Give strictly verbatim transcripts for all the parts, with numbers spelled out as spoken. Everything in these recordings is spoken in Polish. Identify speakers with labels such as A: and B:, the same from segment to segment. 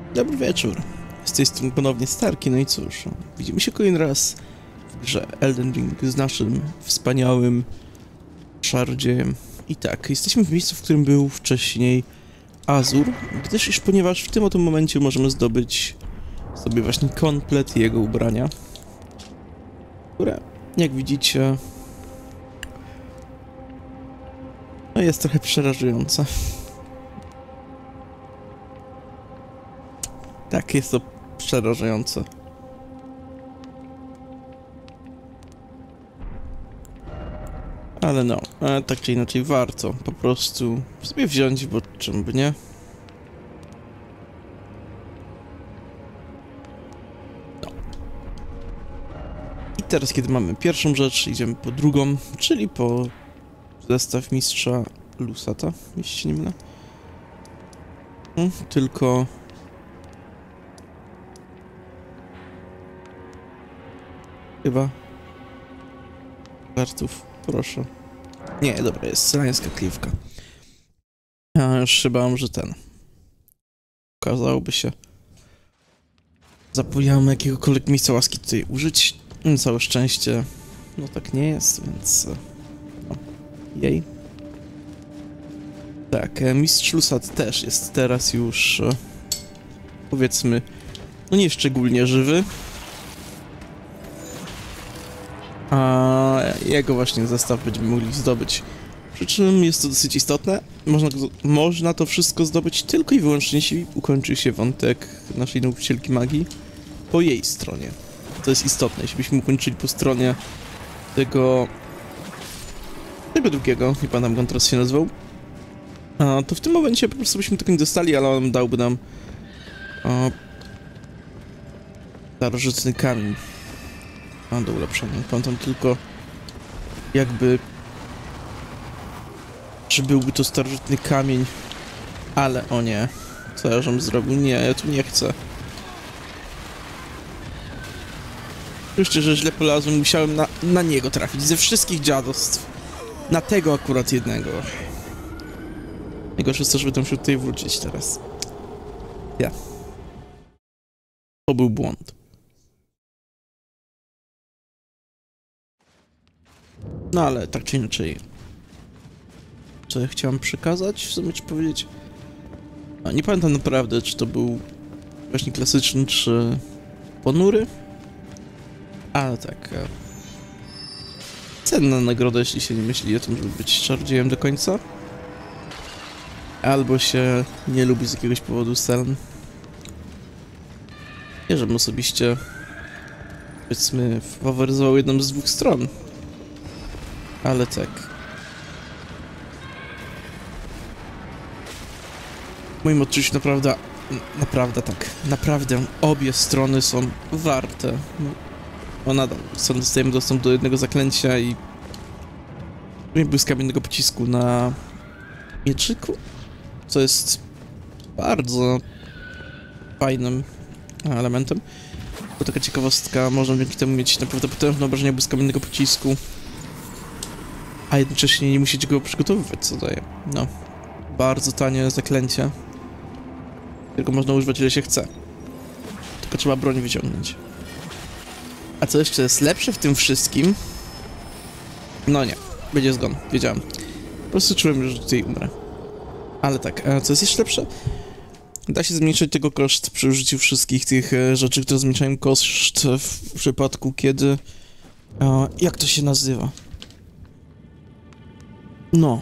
A: Dobry wieczór. Z tej strony ponownie Starki, no i cóż, widzimy się kolejny raz w grze Elden Ring z naszym wspaniałym czarodziejem. I tak, jesteśmy w miejscu, w którym był wcześniej Azur, gdyż iż ponieważ w tym oto momencie możemy zdobyć sobie właśnie komplet jego ubrania, które, jak widzicie, no jest trochę przerażające. Tak, jest to przerażające. Ale no, e, tak czy inaczej warto po prostu sobie wziąć, bo czym by nie. No. I teraz, kiedy mamy pierwszą rzecz, idziemy po drugą, czyli po zestaw mistrza Lusata, jeśli się nie mylę. Hmm, tylko... Chyba... Żartów, proszę. Nie, dobra, jest sylańska kliwka. Ja już się bałem, że ten... Okazałoby się... Zapomniałem jakiegokolwiek miejsca łaski tutaj użyć. Całe szczęście... No tak nie jest, więc... No. Jej. Tak, mistrz Lusat też jest teraz już... Powiedzmy... No nie szczególnie żywy. A jego właśnie zestaw będziemy mogli zdobyć. Przy czym jest to dosyć istotne. Można, można to wszystko zdobyć tylko i wyłącznie, jeśli ukończy się wątek naszej nauczycielki magii po jej stronie. To jest istotne. Jeśli byśmy ukończyli po stronie tego... tego drugiego, nie pamiętam, jak on teraz się nazywał, a, to w tym momencie po prostu byśmy tego nie dostali, ale on dałby nam a, starożytny kamień. A, do ulepszenia. Pamiętam tylko jakby... Czy byłby to starożytny kamień? Ale o nie. Co ja żem zrobił? Nie, ja tu nie chcę. Oczywiście, że źle polazłem, musiałem na, na niego trafić. Ze wszystkich dziadostw. Na tego akurat jednego. Najgorsze jest to, że będę musiał tutaj wrócić teraz. Ja. To był błąd. No ale tak czy inaczej, co ja chciałem przekazać, w sumie ci powiedzieć? A nie pamiętam naprawdę, czy to był właśnie klasyczny, czy ponury. Ale tak. Cenna nagroda, jeśli się nie myśli o tym, żeby być czarodziejem do końca. Albo się nie lubi z jakiegoś powodu Seln. Nie, żebym osobiście, powiedzmy, faworyzował jedną z dwóch stron. Ale tak. W moim odczuciu naprawdę, naprawdę tak, naprawdę obie strony są warte. No nadal, dostajemy dostęp do jednego zaklęcia i błyskamiennego pocisku na mieczyku, co jest bardzo fajnym elementem. To taka ciekawostka, można dzięki temu mieć naprawdę potężne obrażenia błyskamiennego pocisku, a jednocześnie nie musicie go przygotowywać, co daje. No, bardzo tanie zaklęcie, którego można używać ile się chce. Tylko trzeba broń wyciągnąć. A co jeszcze jest lepsze w tym wszystkim? No nie, będzie zgon, wiedziałem. Po prostu czułem, że tutaj umrę. Ale tak, a co jest jeszcze lepsze? Da się zmniejszyć tego koszt przy użyciu wszystkich tych rzeczy, które zmniejszają koszt w przypadku, kiedy... A, jak to się nazywa? No.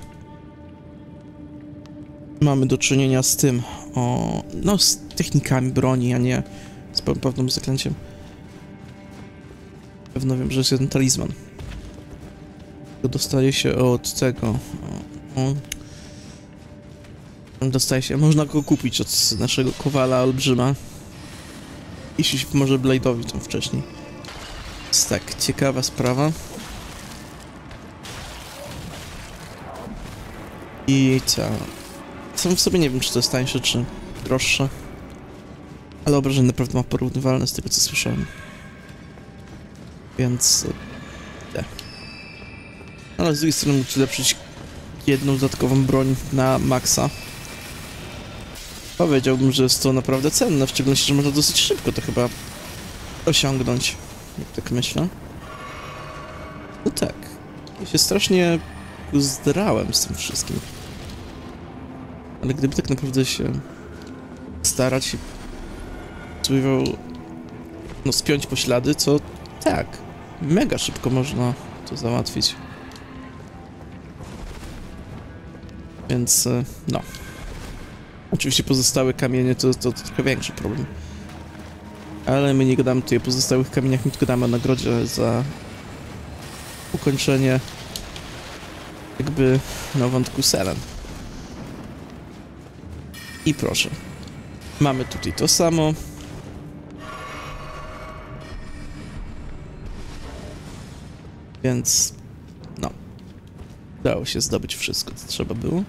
A: Mamy do czynienia z tym, o, no z technikami broni, a nie z pewnym zaklęciem. Pewno wiem, że jest jeden talizman. To dostaje się od tego. O, o. Dostaje się, można go kupić od naszego kowala olbrzyma. Jeśli się pomoże Blade'owi tam wcześniej. Jest tak, ciekawa sprawa. I co? Sam w sobie nie wiem, czy to jest tańsze, czy droższe. Ale obrażenie naprawdę ma porównywalne z tego, co słyszałem. Więc... Nie. Ale z drugiej strony muszę ulepszyć jedną dodatkową broń na maksa. Powiedziałbym, że jest to naprawdę cenne, w szczególności, że można dosyć szybko to chyba osiągnąć, jak tak myślę. No tak, ja się strasznie zdrałem z tym wszystkim. Ale gdyby tak naprawdę się starać i spróbował no spiąć poślady, to tak, mega szybko można to załatwić. Więc no. Oczywiście pozostałe kamienie to, to, to trochę większy problem. Ale my nie gadamy tutaj o pozostałych kamieniach, my tylko gadamy o nagrodzie za ukończenie jakby no wątku Selen. I proszę. Mamy tutaj to samo. Więc no. Udało się zdobyć wszystko, co trzeba było.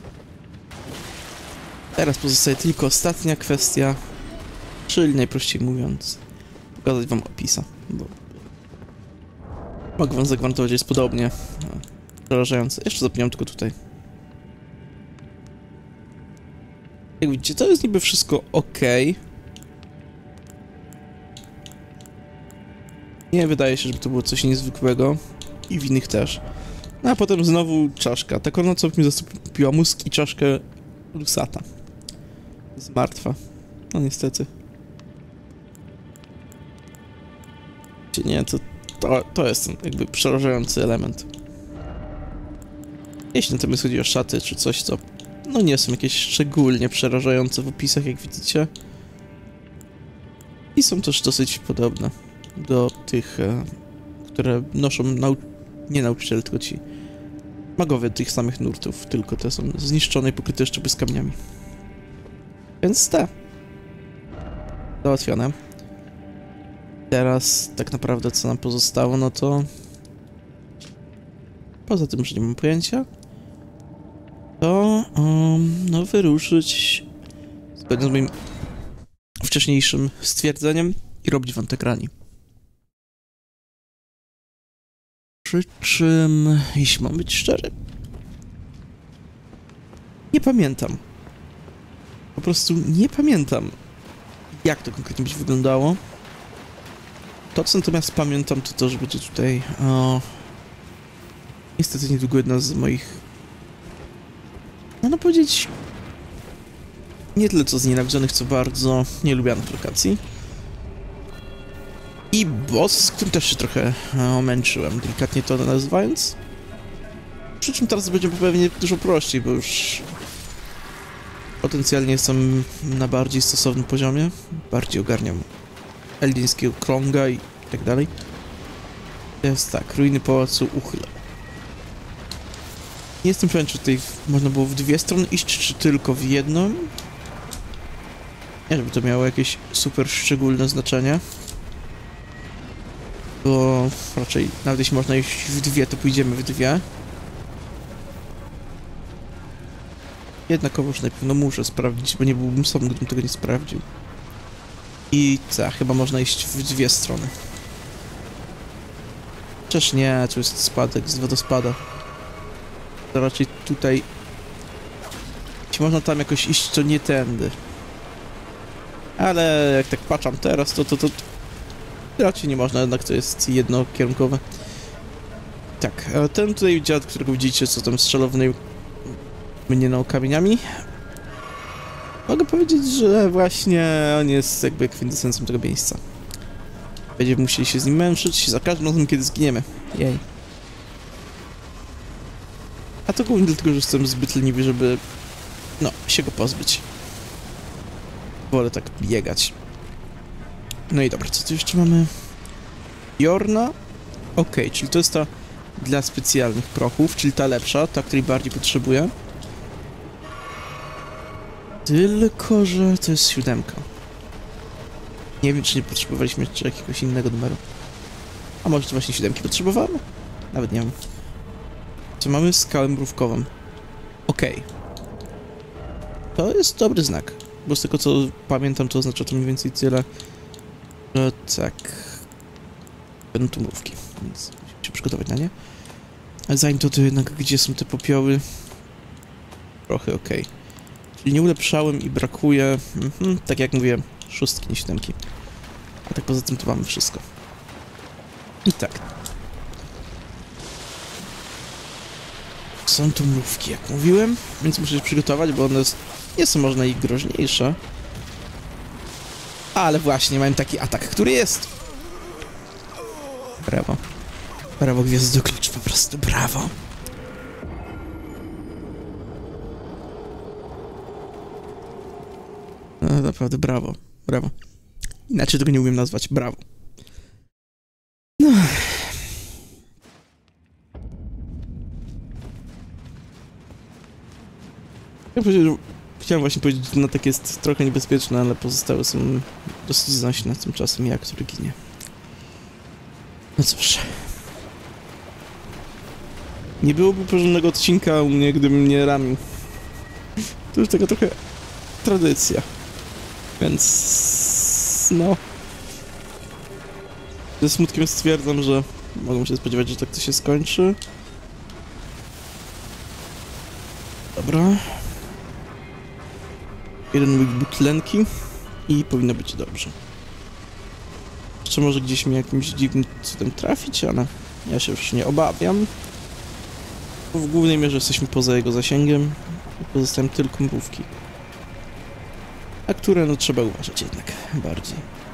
A: Teraz pozostaje tylko ostatnia kwestia, czyli najprościej mówiąc, pokazać wam opisa, bo mogę wam zagwarantować, że jest podobnie no, przerażające. Jeszcze zapomniałem tylko tutaj. Jak widzicie, to jest niby wszystko ok. Nie wydaje się, żeby to było coś niezwykłego i w innych też. No a potem znowu czaszka. Ta korona, co mi zastąpiła mózg i czaszkę Lusata. Jest martwa. No niestety. Nie, to, to, to jest ten jakby przerażający element. Jeśli natomiast chodzi o szaty czy coś, to no nie są jakieś szczególnie przerażające w opisach, jak widzicie. I są też dosyć podobne do tych, e, które noszą nau nie nauczyciele, tylko ci magowie tych samych nurtów, tylko te są zniszczone i pokryte jeszcze błyskamieniami. Więc te. Załatwione. Teraz tak naprawdę co nam pozostało, no to... Poza tym, że nie mam pojęcia, to um, no wyruszyć zgodnie z moim wcześniejszym stwierdzeniem i robić wątek rani. Przy czym, jeśli mam być szczery, nie pamiętam. Po prostu nie pamiętam, jak to konkretnie będzie wyglądało. To, co natomiast pamiętam, to to, że będzie tutaj... O, niestety niedługo jedna z moich... Można powiedzieć... Nie tyle co znienawidzonych, co bardzo nielubianych lokacji. I boss, z którym też się trochę o, męczyłem, delikatnie to nazywając. Przy czym teraz będzie pewnie dużo prościej, bo już... Potencjalnie jestem na bardziej stosownym poziomie. Bardziej ogarniam eldińskiego krąga i tak dalej. Jest tak, ruiny pałacu Uchyla. Nie jestem pewien, czy tutaj można było w dwie strony iść, czy tylko w jedną. Nie, żeby to miało jakieś super szczególne znaczenie. Bo raczej nawet jeśli można iść w dwie, to pójdziemy w dwie. Jednakowoż na pewno muszę sprawdzić, bo nie byłbym sam, gdybym tego nie sprawdził. I tak, chyba można iść w dwie strony. Chociaż nie, tu jest spadek z wodospada. To raczej tutaj... Jeśli można tam jakoś iść, to nie tędy. Ale jak tak patrzam teraz, to to, to, to raczej nie można, jednak to jest jednokierunkowe. Tak, ten tutaj dziad, którego widzicie, co tam strzelał w mnie no kamieniami. Mogę powiedzieć, że właśnie on jest jakby kwintesencją tego miejsca. Będziemy musieli się z nim męczyć za każdym razem, kiedy zginiemy. Jej. A to głównie dlatego, że jestem zbyt leniwy, żeby no, się go pozbyć. Wolę tak biegać. No i dobra, co tu jeszcze mamy? Jorna. Ok, czyli to jest ta dla specjalnych prochów, czyli ta lepsza, ta, której bardziej potrzebuję. Tylko, że to jest siódemka. Nie wiem, czy nie potrzebowaliśmy jeszcze jakiegoś innego numeru. A może to właśnie siódemki potrzebowałem? Nawet nie wiem. Co mamy? Skałę mrówkową. Okej. Okay. To jest dobry znak. Bo z tego, co pamiętam, to oznacza to mniej więcej tyle, że tak... Będą tu mrówki, więc musimy się przygotować na nie. Ale zanim to, to jednak, gdzie są te popioły? Trochę okej. Okay. Czyli nie ulepszałem i brakuje, mhm, tak jak mówiłem, szóstki, nie siódemki. A tak poza tym to mamy wszystko. I tak. Są tu mrówki, jak mówiłem, więc muszę się przygotować, bo one nie są może najgroźniejsze. Ale właśnie, mam taki atak, który jest. Brawo. Brawo, Gwiazdoklicz, po prostu brawo. No, naprawdę brawo, brawo. Inaczej tego nie umiem nazwać, brawo. No. Ja chciałem właśnie powiedzieć, że Natek jest trochę niebezpieczny, ale pozostałe są dosyć znośne tymczasem, jak który ginie. No cóż. Nie byłoby porządnego odcinka u mnie, gdybym nie ramił. To już taka trochę tradycja. Więc... no... Ze smutkiem stwierdzam, że mogę się spodziewać, że tak to się skończy. Dobra. Jeden mój butlenki i powinno być dobrze. Jeszcze może gdzieś mi jakimś dziwnym cudem trafić, ale ja się już nie obawiam. Bo w głównej mierze jesteśmy poza jego zasięgiem i pozostają tylko mrówki. A które no trzeba uważać jednak bardziej.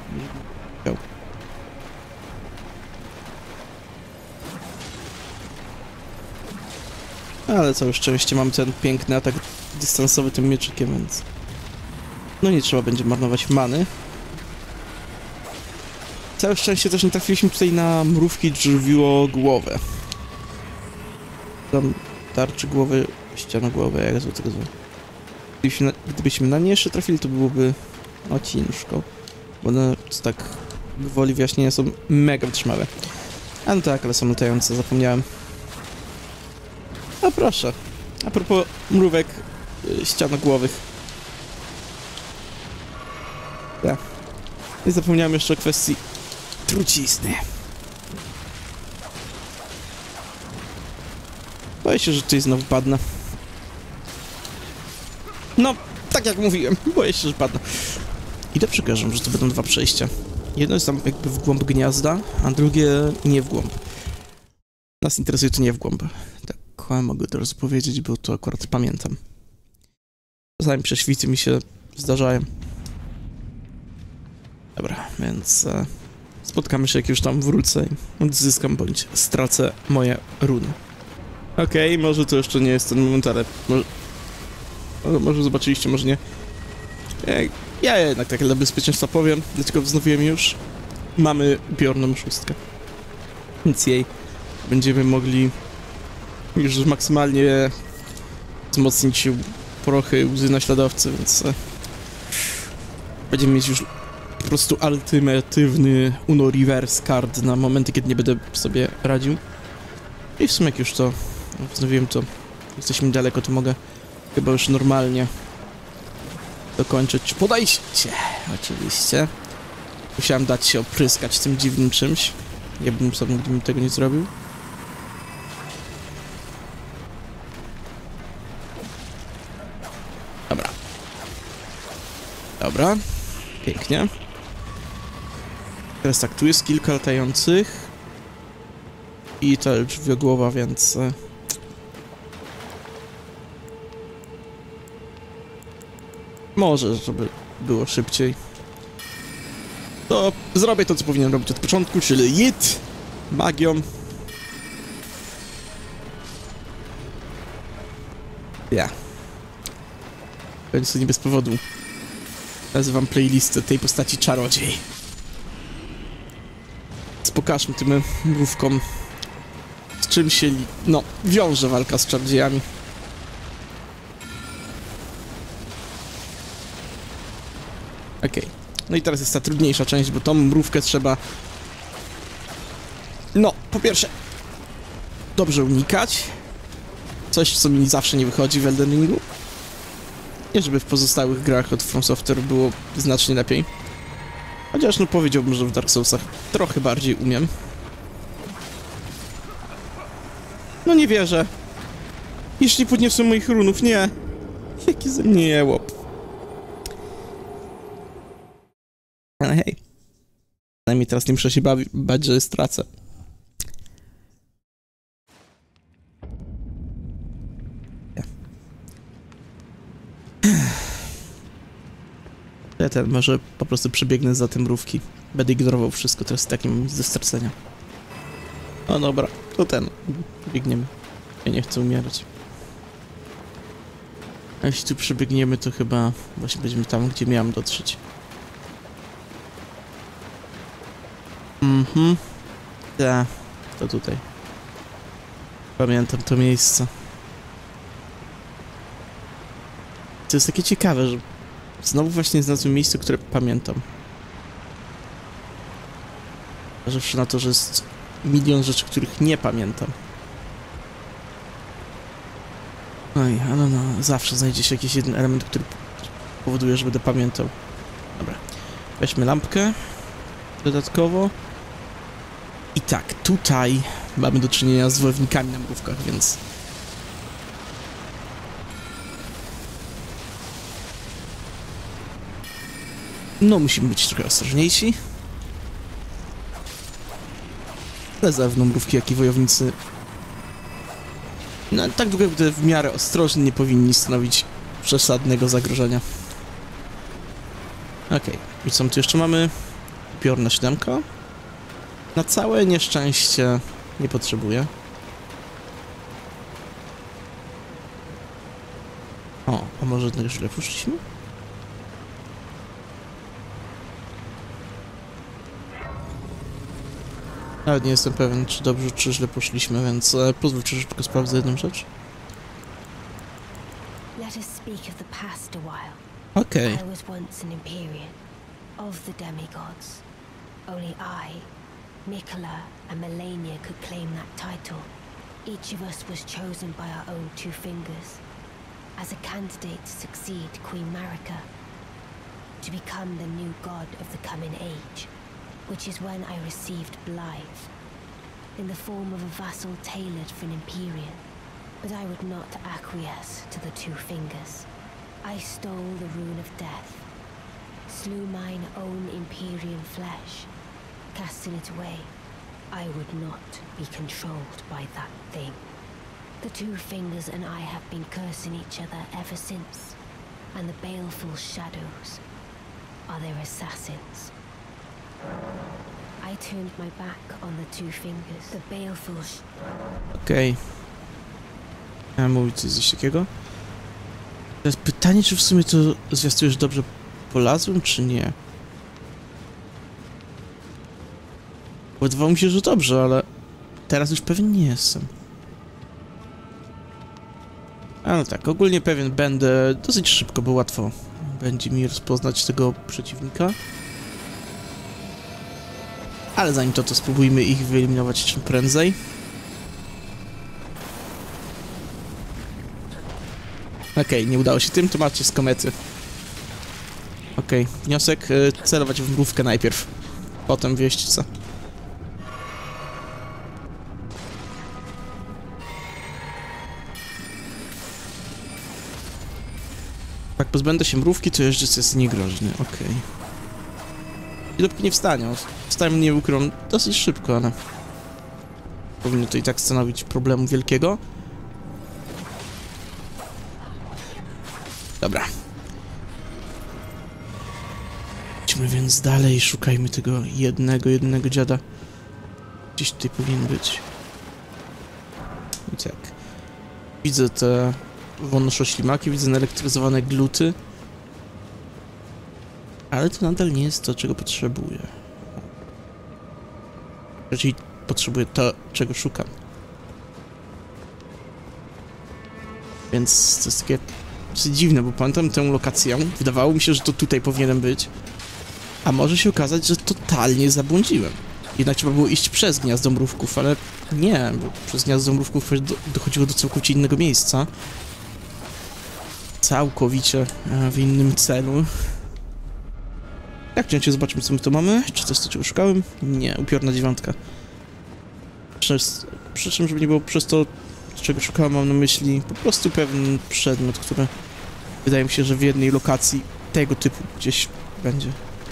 A: Ale całe szczęście mam ten piękny atak dystansowy tym mieczykiem, więc... no nie trzeba będzie marnować many. Całe szczęście też nie trafiliśmy tutaj na mrówki drzwiogłowe. Tam tarczy głowy, ściana głowy, jak zło tego zło. Gdybyśmy na, gdybyśmy na nie jeszcze trafili, to byłoby... no ciężko. Bo one tak gwoli wyjaśnienia są mega wytrzymałe. A no tak, ale są latające, zapomniałem. A proszę, a propos mrówek yy, ścianogłowych. Ja. I zapomniałem jeszcze o kwestii trucizny. Boję się, że tutaj znowu padnę. No, tak jak mówiłem, boję się, że padnę. I dobrze kojarzę, że to będą dwa przejścia. Jedno jest tam jakby w głąb gniazda, a drugie nie w głąb. Nas interesuje to nie w głąb. Tak, mogę teraz powiedzieć, bo to akurat pamiętam. Czasami prześwity mi się zdarzają. Dobra, więc e, spotkamy się, jak już tam wrócę i odzyskam bądź stracę moje runy. Okej, okay, może to jeszcze nie jest ten moment, ale może, może zobaczyliście, może nie. Ja jednak tak dla bezpieczeństwa powiem, dlatego wznowiłem już. Mamy upiorną szóstkę. Więc jej będziemy mogli już maksymalnie wzmocnić prochy łzy naśladowcy, więc e, będziemy mieć już po prostu ultimatywny Uno Reverse card na momenty, kiedy nie będę sobie radził. I w sumie jak już to wznowiłem, to jesteśmy daleko, to mogę chyba już normalnie dokończyć podejście. Oczywiście. Musiałem dać się opryskać tym dziwnym czymś. Ja bym sam, gdybym tego nie zrobił. Dobra. Dobra. Pięknie. Teraz tak, tu jest kilka latających. I ta drzwiogłowa, więc... może, żeby było szybciej. To zrobię to, co powinienem robić od początku, czyli jit magią. Ja. Więc to nie bez powodu nazywam playlistę tej postaci czarodziej. Więc pokażmy tym mrówkom, z czym się, no, wiąże walka z czarodziejami. Okej. Okay. No i teraz jest ta trudniejsza część, bo tą mrówkę trzeba... no, po pierwsze... dobrze unikać. Coś, co mi zawsze nie wychodzi w Elden Ringu. Nie, żeby w pozostałych grach od From Software było znacznie lepiej. Chociaż no powiedziałbym, że w Dark Soulsach trochę bardziej umiem. No nie wierzę. Jeśli podniosłem moich runów, nie. Jaki ze mnie jełop. Ale hej. Przynajmniej teraz nie muszę się bawi, bać, że stracę. Ja ten, może po prostu przebiegnę za te mrówki. Będę ignorował wszystko teraz takim ze stracenia. No dobra, to ten. Biegniemy. Ja nie chcę umierać. A jeśli tu przebiegniemy, to chyba właśnie będziemy tam, gdzie miałem dotrzeć. Mhm. Tak, to tutaj. Pamiętam to miejsce. To jest takie ciekawe, że znowu właśnie znalazłem miejsce, które pamiętam. Zważywszy na to, że jest milion rzeczy, których nie pamiętam. Oj, ale no, zawsze znajdzie się jakiś jeden element, który powoduje, że będę pamiętał. Dobra, weźmy lampkę dodatkowo. I tak, tutaj mamy do czynienia z wojownikami na mrówkach, więc... No, musimy być trochę ostrożniejsi. Ale zarówno mrówki, jak i wojownicy... No, tak długo, gdy w miarę ostrożni, nie powinni stanowić przesadnego zagrożenia. Okej, okay. I co my tu jeszcze mamy? Upiorna siódemka. Na całe nieszczęście nie potrzebuję. O, a może tego źle poszliśmy? Nawet nie jestem pewien, czy dobrze, czy źle poszliśmy, więc e, pozwól, czy szybko sprawdzę jedną rzecz. Okej. Okay.
B: I was once an Empyrean of the demigods. Only I, Miquella, and Melania could claim that title. Each of us was chosen by our own two fingers as a candidate to succeed Queen Marika, to become the new god of the coming age, which is when I received Blythe, in the form of a vassal tailored for an Empyrean. But I would not acquiesce to the two fingers. I stole the rune of death, slew mine own Empyrean flesh, casting it away. I would not be controlled by that thing. The two fingers and I have been cursing each other ever since, and the baleful shadows are their assassins. I turned my back on the two fingers. The baleful sh...
A: Okej. Okay. Ja mówię coś takiego. Teraz pytanie, czy w sumie to zwiastujesz dobrze polazłem, czy nie? Wydawało mi się, że dobrze, ale teraz już pewien nie jestem. Ale tak, ogólnie pewien będę dosyć szybko, bo łatwo będzie mi rozpoznać tego przeciwnika. Ale zanim to, to spróbujmy ich wyeliminować czym prędzej. Okej, okay, nie udało się tym, to macie z komety. Okej, okay, wniosek, y, celować w mrówkę najpierw, potem wieźćca. Jak pozbędę się mrówki, to jeździec jest niegroźny, okej. Okay. I dopóki nie wstanie, wstaję mnie ukrą dosyć szybko, ale... powinno to i tak stanowić problemu wielkiego. Dobra. Idźmy więc dalej, szukajmy tego jednego, jednego dziada. Gdzieś tutaj powinien być. I tak. Widzę te wąszoślimaki, widzę naelektryzowane gluty. Ale to nadal nie jest to, czego potrzebuję. Raczej potrzebuję to, czego szukam. Więc to jest takie dosyć dziwne, bo pamiętam tę lokację. Wydawało mi się, że to tutaj powinienem być. A może się okazać, że totalnie zabłądziłem. Jednak trzeba było iść przez gniazdo mrówków, ale nie, bo przez gniazdo mrówków do, dochodziło do całkowicie innego miejsca. Całkowicie w innym celu. Jak wciąż zobaczmy, co my tu mamy. Czy to jest to, czego szukałem? Nie, upiorna dziewiątka. Przez, przy czym, żeby nie było przez to, czego szukałem, mam na myśli po prostu pewien przedmiot, który Wydaje mi się, że w jednej lokacji tego typu gdzieś będzie.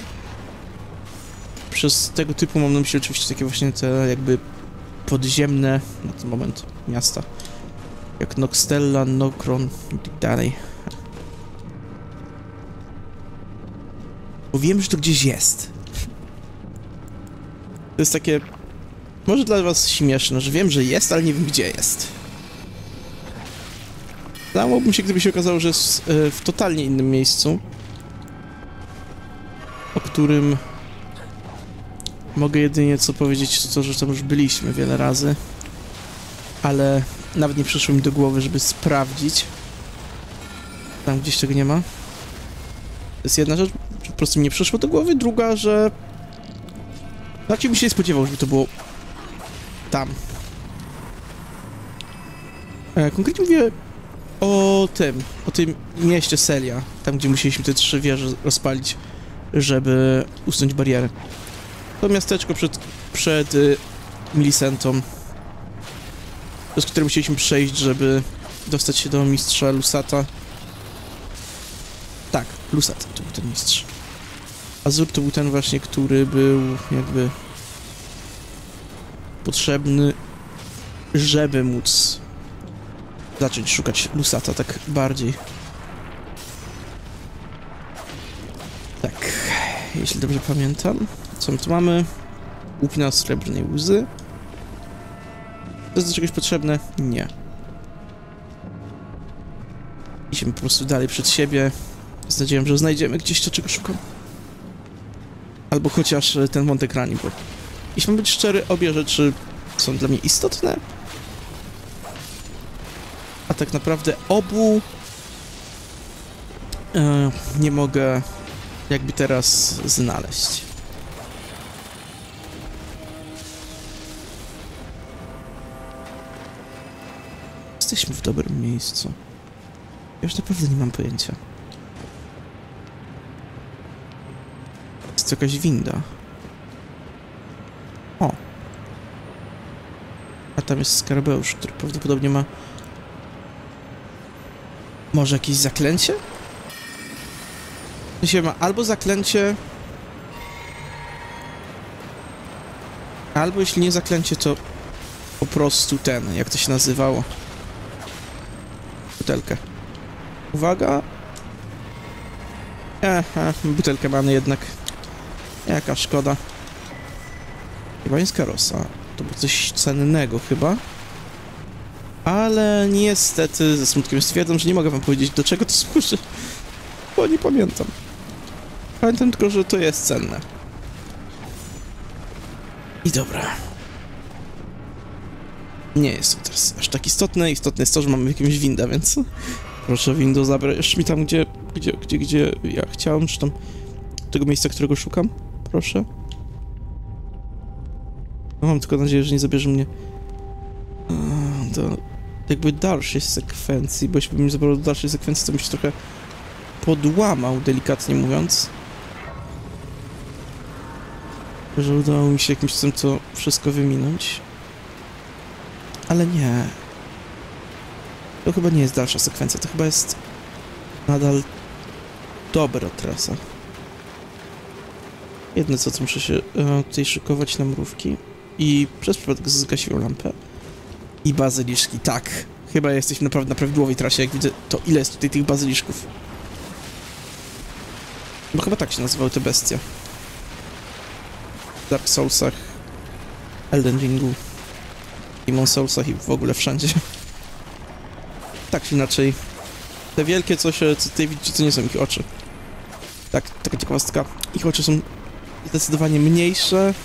A: Przez tego typu mam na myśli oczywiście takie właśnie te jakby podziemne na ten moment miasta. Jak Noxtella, Nokron i tak dalej. Bo wiem, że to gdzieś jest. To jest takie... Może dla was śmieszne, że wiem, że jest, ale nie wiem, gdzie jest. Zdałoby mi się, gdyby się okazało, że jest w totalnie innym miejscu, o którym mogę jedynie co powiedzieć, to, że tam już byliśmy wiele razy, ale nawet nie przyszło mi do głowy, żeby sprawdzić. Tam gdzieś tego nie ma. To jest jedna rzecz, że po prostu mi nie przyszło do głowy, druga, że raczej bym się nie spodziewał, żeby to było tam. E, konkretnie mówię o tym, o tym mieście Selja, tam gdzie musieliśmy te trzy wieże rozpalić, żeby usunąć barierę. To miasteczko przed, przed y, Millicentą, przez które musieliśmy przejść, żeby dostać się do mistrza Lusata. Tak, Lusat to był ten mistrz. Azur to był ten właśnie, który był jakby potrzebny, żeby móc zacząć szukać Lusata tak bardziej. Tak, jeśli dobrze pamiętam. Co my tu mamy? Łupina srebrnej łzy. To jest do czegoś potrzebne? Nie. Idziemy po prostu dalej przed siebie z nadzieją, że znajdziemy gdzieś to, czego szukam. Albo chociaż ten wątek rani, bo jeśli mam być szczery, obie rzeczy są dla mnie istotne. A tak naprawdę obu yy, nie mogę jakby teraz znaleźć. Jesteśmy w dobrym miejscu. Ja już naprawdę nie mam pojęcia. Jest to jakaś winda. O. A tam jest skarabeusz, który prawdopodobnie ma... Może jakieś zaklęcie? Myślę, ma albo zaklęcie... Albo jeśli nie zaklęcie, to po prostu ten, jak to się nazywało. Butelkę. Uwaga. Aha, butelkę mamy jednak. Jaka szkoda. Chyba jest karosa. To było coś cennego chyba. Ale niestety ze smutkiem stwierdzam, że nie mogę wam powiedzieć, do czego to służy. Bo nie pamiętam. Pamiętam tylko, że to jest cenne. I dobra. Nie jest to teraz aż tak istotne. Istotne jest to, że mamy jakąś windę, więc... Proszę, window, zabrać mi tam, gdzie, gdzie, gdzie, gdzie ja chciałem, czy tam tego miejsca, którego szukam. Proszę. No, mam tylko nadzieję, że nie zabierze mnie do jakby dalszej sekwencji, bo jeśli bym zabrał do dalszej sekwencji, to bym się trochę podłamał, delikatnie mówiąc. Że udało mi się jakimś cudem to wszystko wyminąć. Ale nie. To chyba nie jest dalsza sekwencja, to chyba jest nadal dobra trasa. Jedne co, to muszę się e, tutaj szykować na mrówki i przez przypadek zgasiłem lampę. I bazyliszki, tak. Chyba jesteśmy naprawdę na prawidłowej trasie, jak widzę to ile jest tutaj tych bazyliszków. Bo chyba tak się nazywały te bestie. W Dark Soulsach, Elden Ringu, Demon Soulsach i w ogóle wszędzie. Tak czy inaczej, te wielkie coś, co tutaj widzicie, to nie są ich oczy. Tak, taka ciekawostka. Ich oczy są zdecydowanie mniejsze.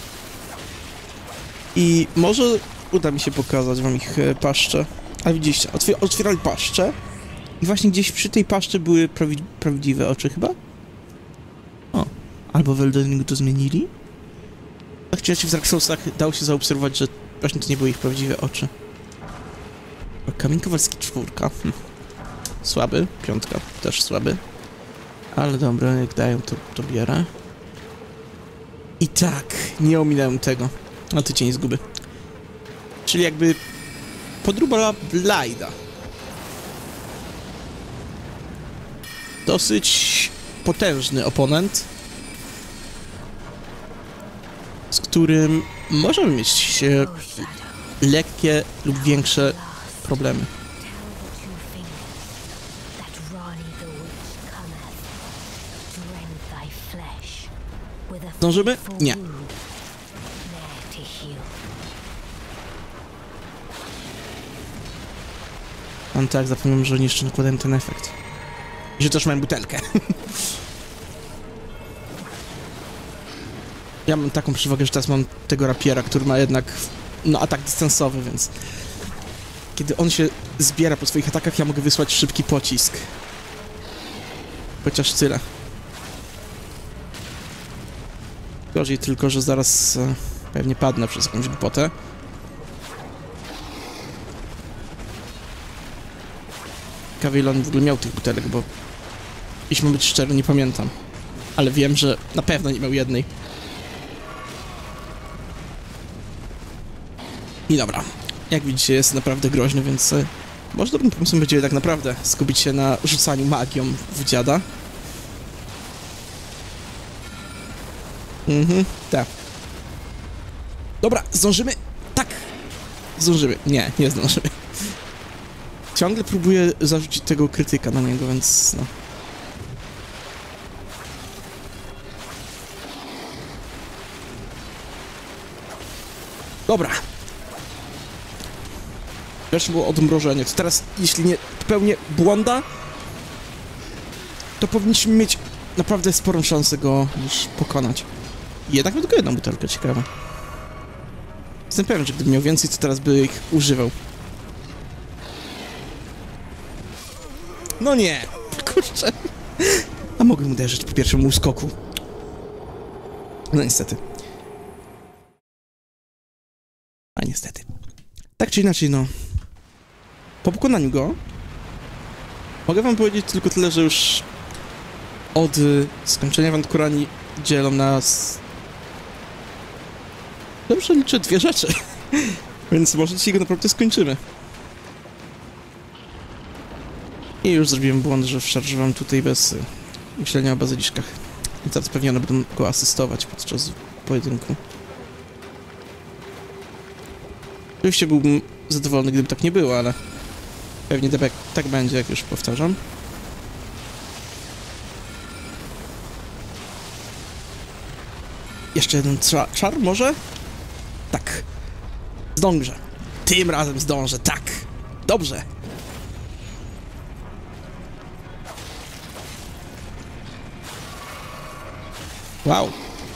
A: I może uda mi się pokazać wam ich paszcze. Ale widzieliście, otwier otwierali paszcze. I właśnie gdzieś przy tej paszczy były prawi prawdziwe oczy chyba? O, albo w Elden Ringu to zmienili? Tak czy inaczej w Dark Soulsach dało się zaobserwować, że właśnie to nie były ich prawdziwe oczy. Kamień Kowalski czwórka. Hm. Słaby. Piątka też słaby. Ale dobra, jak dają, to, to bierę. I tak, nie ominąłem tego. No to cień zguby. Czyli jakby podróba Blyda. dosyć potężny oponent, z którym możemy mieć e, lekkie lub większe problemy. Zdążymy? Nie. No tak, zapomniałem, że oni jeszcze nakładają ten efekt. I że też mają butelkę. Ja mam taką przewagę, że teraz mam tego rapiera, który ma jednak, no, atak dystansowy, więc... Kiedy on się zbiera po swoich atakach, ja mogę wysłać szybki pocisk. Chociaż tyle. Gorzej tylko, że zaraz e, pewnie padnę przez jakąś głupotę. Ciekawe, ile on w ogóle miał tych butelek, bo jeśli mam być szczery, nie pamiętam. Ale wiem, że na pewno nie miał jednej. I dobra. Jak widzicie, jest naprawdę groźny, więc e, może dobrym pomysłem będzie tak naprawdę skupić się na rzucaniu magią w dziada. Mhm, tak. Dobra, zdążymy? Tak! Zdążymy. Nie, nie zdążymy. Ciągle próbuję zarzucić tego krytyka na niego, więc no. Dobra. Pierwsze było odmrożenie. To teraz, jeśli nie popełnię błąda, to powinniśmy mieć naprawdę sporą szansę go już pokonać. Jednak ma tylko jedną butelkę, ciekawe. Jestem pewien, że gdybym miał więcej, to teraz by ich używał. No nie! Kurczę! A mogłem uderzyć po pierwszym uskoku. No niestety. A niestety. Tak czy inaczej, no. Po pokonaniu go mogę wam powiedzieć tylko tyle, że już od y, skończenia Awanturani dzielą nas... Dobrze liczę dwie rzeczy. Więc może dzisiaj go naprawdę skończymy. I już zrobiłem błąd, że wszarżowałem tutaj bez y, myślenia o bazyliszkach. I teraz pewnie one będą go asystować podczas pojedynku. Oczywiście byłbym zadowolony, gdyby tak nie było, ale pewnie tak, tak będzie, jak już powtarzam. Jeszcze jeden czar, może? Tak. Zdążę. Tym razem zdążę, tak. Dobrze. Wow.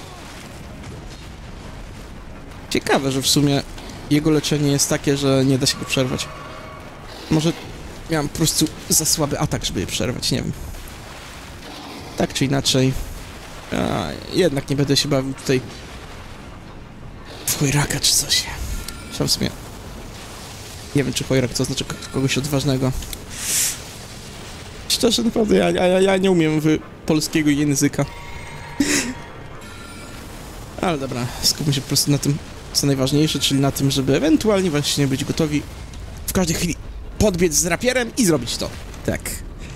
A: Ciekawe, że w sumie jego leczenie jest takie, że nie da się go przerwać. Może miałem po prostu za słaby atak, żeby je przerwać, nie wiem. Tak czy inaczej. A, jednak nie będę się bawił tutaj w chojraka czy coś. Sam w sumie. Nie wiem, czy chojrak to znaczy kogoś odważnego. Szczerze, naprawdę, ja, ja, ja nie umiem w polskiego języka. Ale dobra, skupmy się po prostu na tym, co najważniejsze, czyli na tym, żeby ewentualnie właśnie być gotowi w każdej chwili podbiec z rapierem i zrobić to. Tak.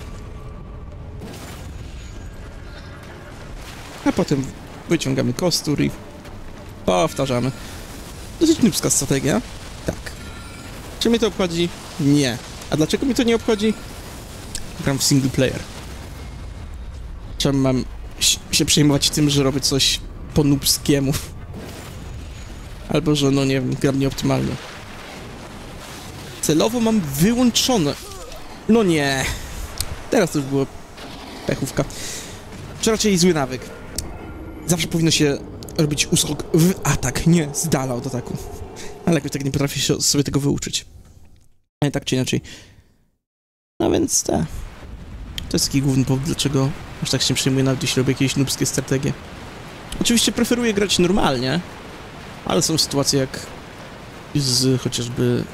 A: A potem wyciągamy kostur i powtarzamy. Dosyć nubska strategia. Tak. Czy mnie to obchodzi? Nie. A dlaczego mi to nie obchodzi? Gram w single player. Czemu mam się przejmować tym, że robię coś po nubskiemu? Albo, że no nie wiem, gram nieoptymalnie. Celowo mam wyłączone. No nie. Teraz to już było pechówka. Czy raczej zły nawyk. Zawsze powinno się robić uskok w atak, nie z dala od ataku. Ale jakoś tak nie potrafię się sobie tego wyuczyć. Ale tak czy inaczej. No więc te. To jest taki główny powód, dlaczego aż tak się przejmuję, nawet jeśli robię jakieś nubskie strategie. Oczywiście preferuję grać normalnie, ale są sytuacje jak z chociażby...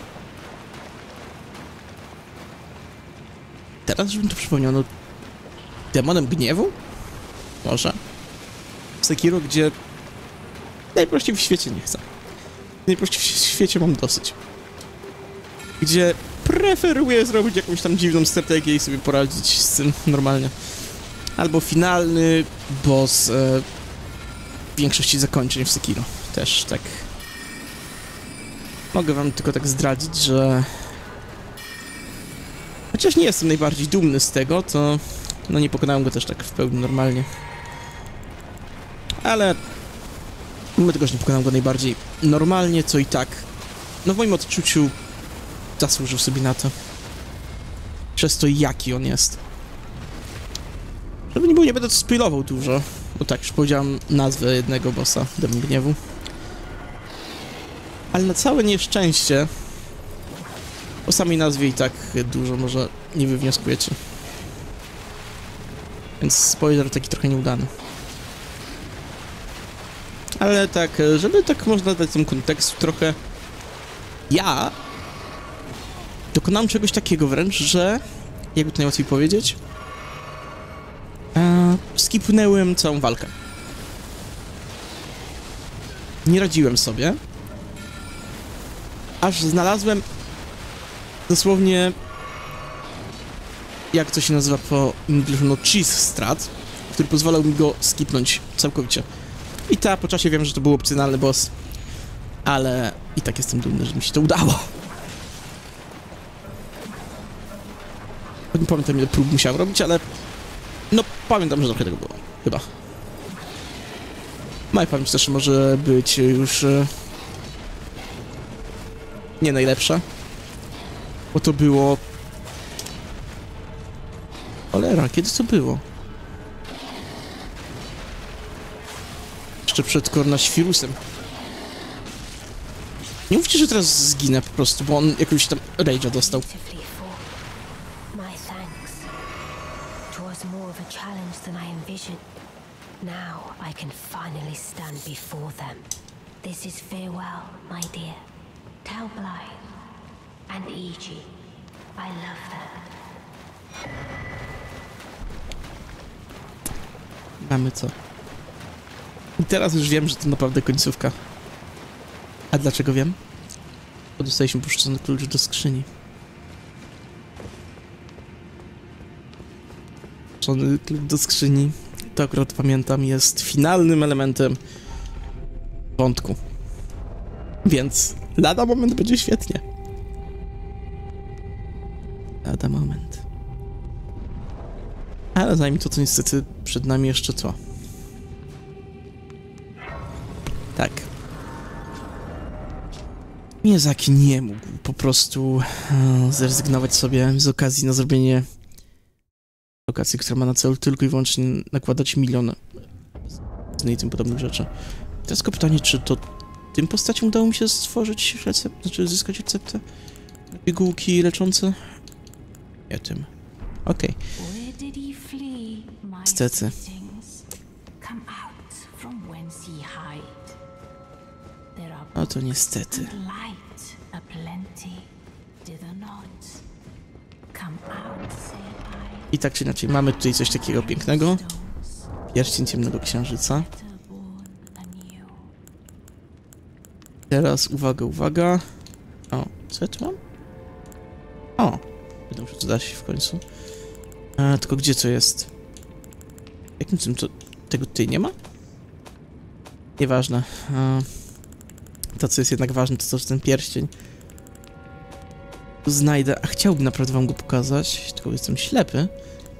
A: Teraz, żebym to przypomniał, no... Demonem Gniewu? Może? W Sekiro, gdzie... najprościej w świecie nie chcę. Najprościej w świecie mam dosyć. Gdzie preferuję zrobić jakąś tam dziwną strategię i sobie poradzić z tym normalnie. Albo finalny boss e, w większości zakończeń w Sekiro. Też tak. Mogę wam tylko tak zdradzić, że... Chociaż nie jestem najbardziej dumny z tego, to... No nie pokonałem go też tak w pełni normalnie. Ale... Mimo tego, że nie pokonałem go najbardziej normalnie, co i tak... No w moim odczuciu... Zasłużył sobie na to. Przez to, jaki on jest. Żeby nie było, nie będę spoilował dużo. Bo tak, już powiedziałem nazwę jednego bossa, Demon Gniewu. Ale na całe nieszczęście... O samej nazwie i tak dużo może nie wywnioskujecie. Więc spoiler taki trochę nieudany. Ale tak, żeby tak można dać tym kontekstu trochę... Ja... Dokonałem czegoś takiego wręcz, że... Jakby to najłatwiej powiedzieć... E, skipnąłem całą walkę. Nie radziłem sobie. Aż znalazłem... Dosłownie... Jak to się nazywa po English, no cheese strat, który pozwalał mi go skipnąć całkowicie. I tak, po czasie wiem, że to był opcjonalny boss, ale i tak jestem dumny, że mi się to udało. Nie pamiętam, ile prób musiałem robić, ale no pamiętam, że trochę tego było, chyba. Moja pamięć też może być już e, nie najlepsza, bo to było... Cholera, kiedy to było? Jeszcze przed koronaświrusem. Nie mówcie, że teraz zginę po prostu, bo on jakiegoś tam rage'a dostał.
B: Now I can finally stand before them. This is farewell, my dear. Tell Blythe and Iji I love them.
A: Mamy co? I teraz już wiem, że to naprawdę końcówka. A dlaczego wiem? Bo dostaliśmy puszczony klucz do skrzyni. Puszczony klucz do skrzyni, to akurat pamiętam, jest finalnym elementem wątku. Więc lada moment będzie świetnie. Lada moment. Ale zanim to, to niestety przed nami jeszcze co? Tak. Miyazaki nie mógł po prostu e, zrezygnować sobie z okazji na zrobienie lokacji, która ma na celu tylko i wyłącznie nakładać miliony i tym podobnych rzeczy. Teraz tylko pytanie, czy to tym postaciom udało mi się stworzyć recept, znaczy zyskać receptę? Pigułki leczące? Nie tym. Okej. Niestety. No to niestety. I tak czy inaczej, mamy tutaj coś takiego pięknego. Pierścień ciemnego księżyca. Teraz uwaga, uwaga. O, co ja tu mam? O, będę muszę to dać w końcu. E, tylko gdzie to jest? Jakim tym to... Tego tutaj nie ma? Nieważne. E, to, co jest jednak ważne, to to, że ten pierścień znajdę, a chciałbym naprawdę wam go pokazać, tylko jestem ślepy.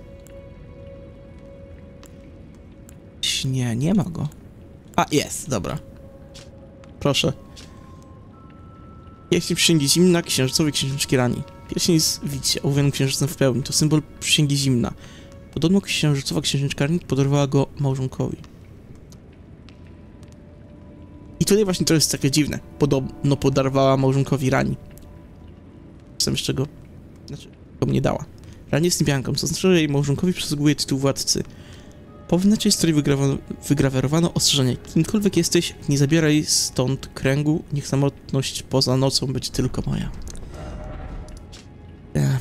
A: Nie, nie ma go. A, jest, dobra. Proszę. Pierścień przysięgi zimna, księżycowej księżniczki Rani. Pierścień z widzicie, ołowianym księżycem w pełni. To symbol przysięgi zimna. Podobno księżycowa księżniczka Rani podarowała go małżonkowi. I tutaj właśnie to jest takie dziwne. Podobno podarowała małżonkowi Rani. Sam jeszcze go... Znaczy, go mnie dała. Rani jest niebianką, co znaczy, że jej małżonkowi przysługuje tytuł władcy. Po wnętrznej historii wygrawerowano ostrzeżenie. Kimkolwiek jesteś, nie zabieraj stąd kręgu, niech samotność poza nocą będzie tylko moja. Yeah.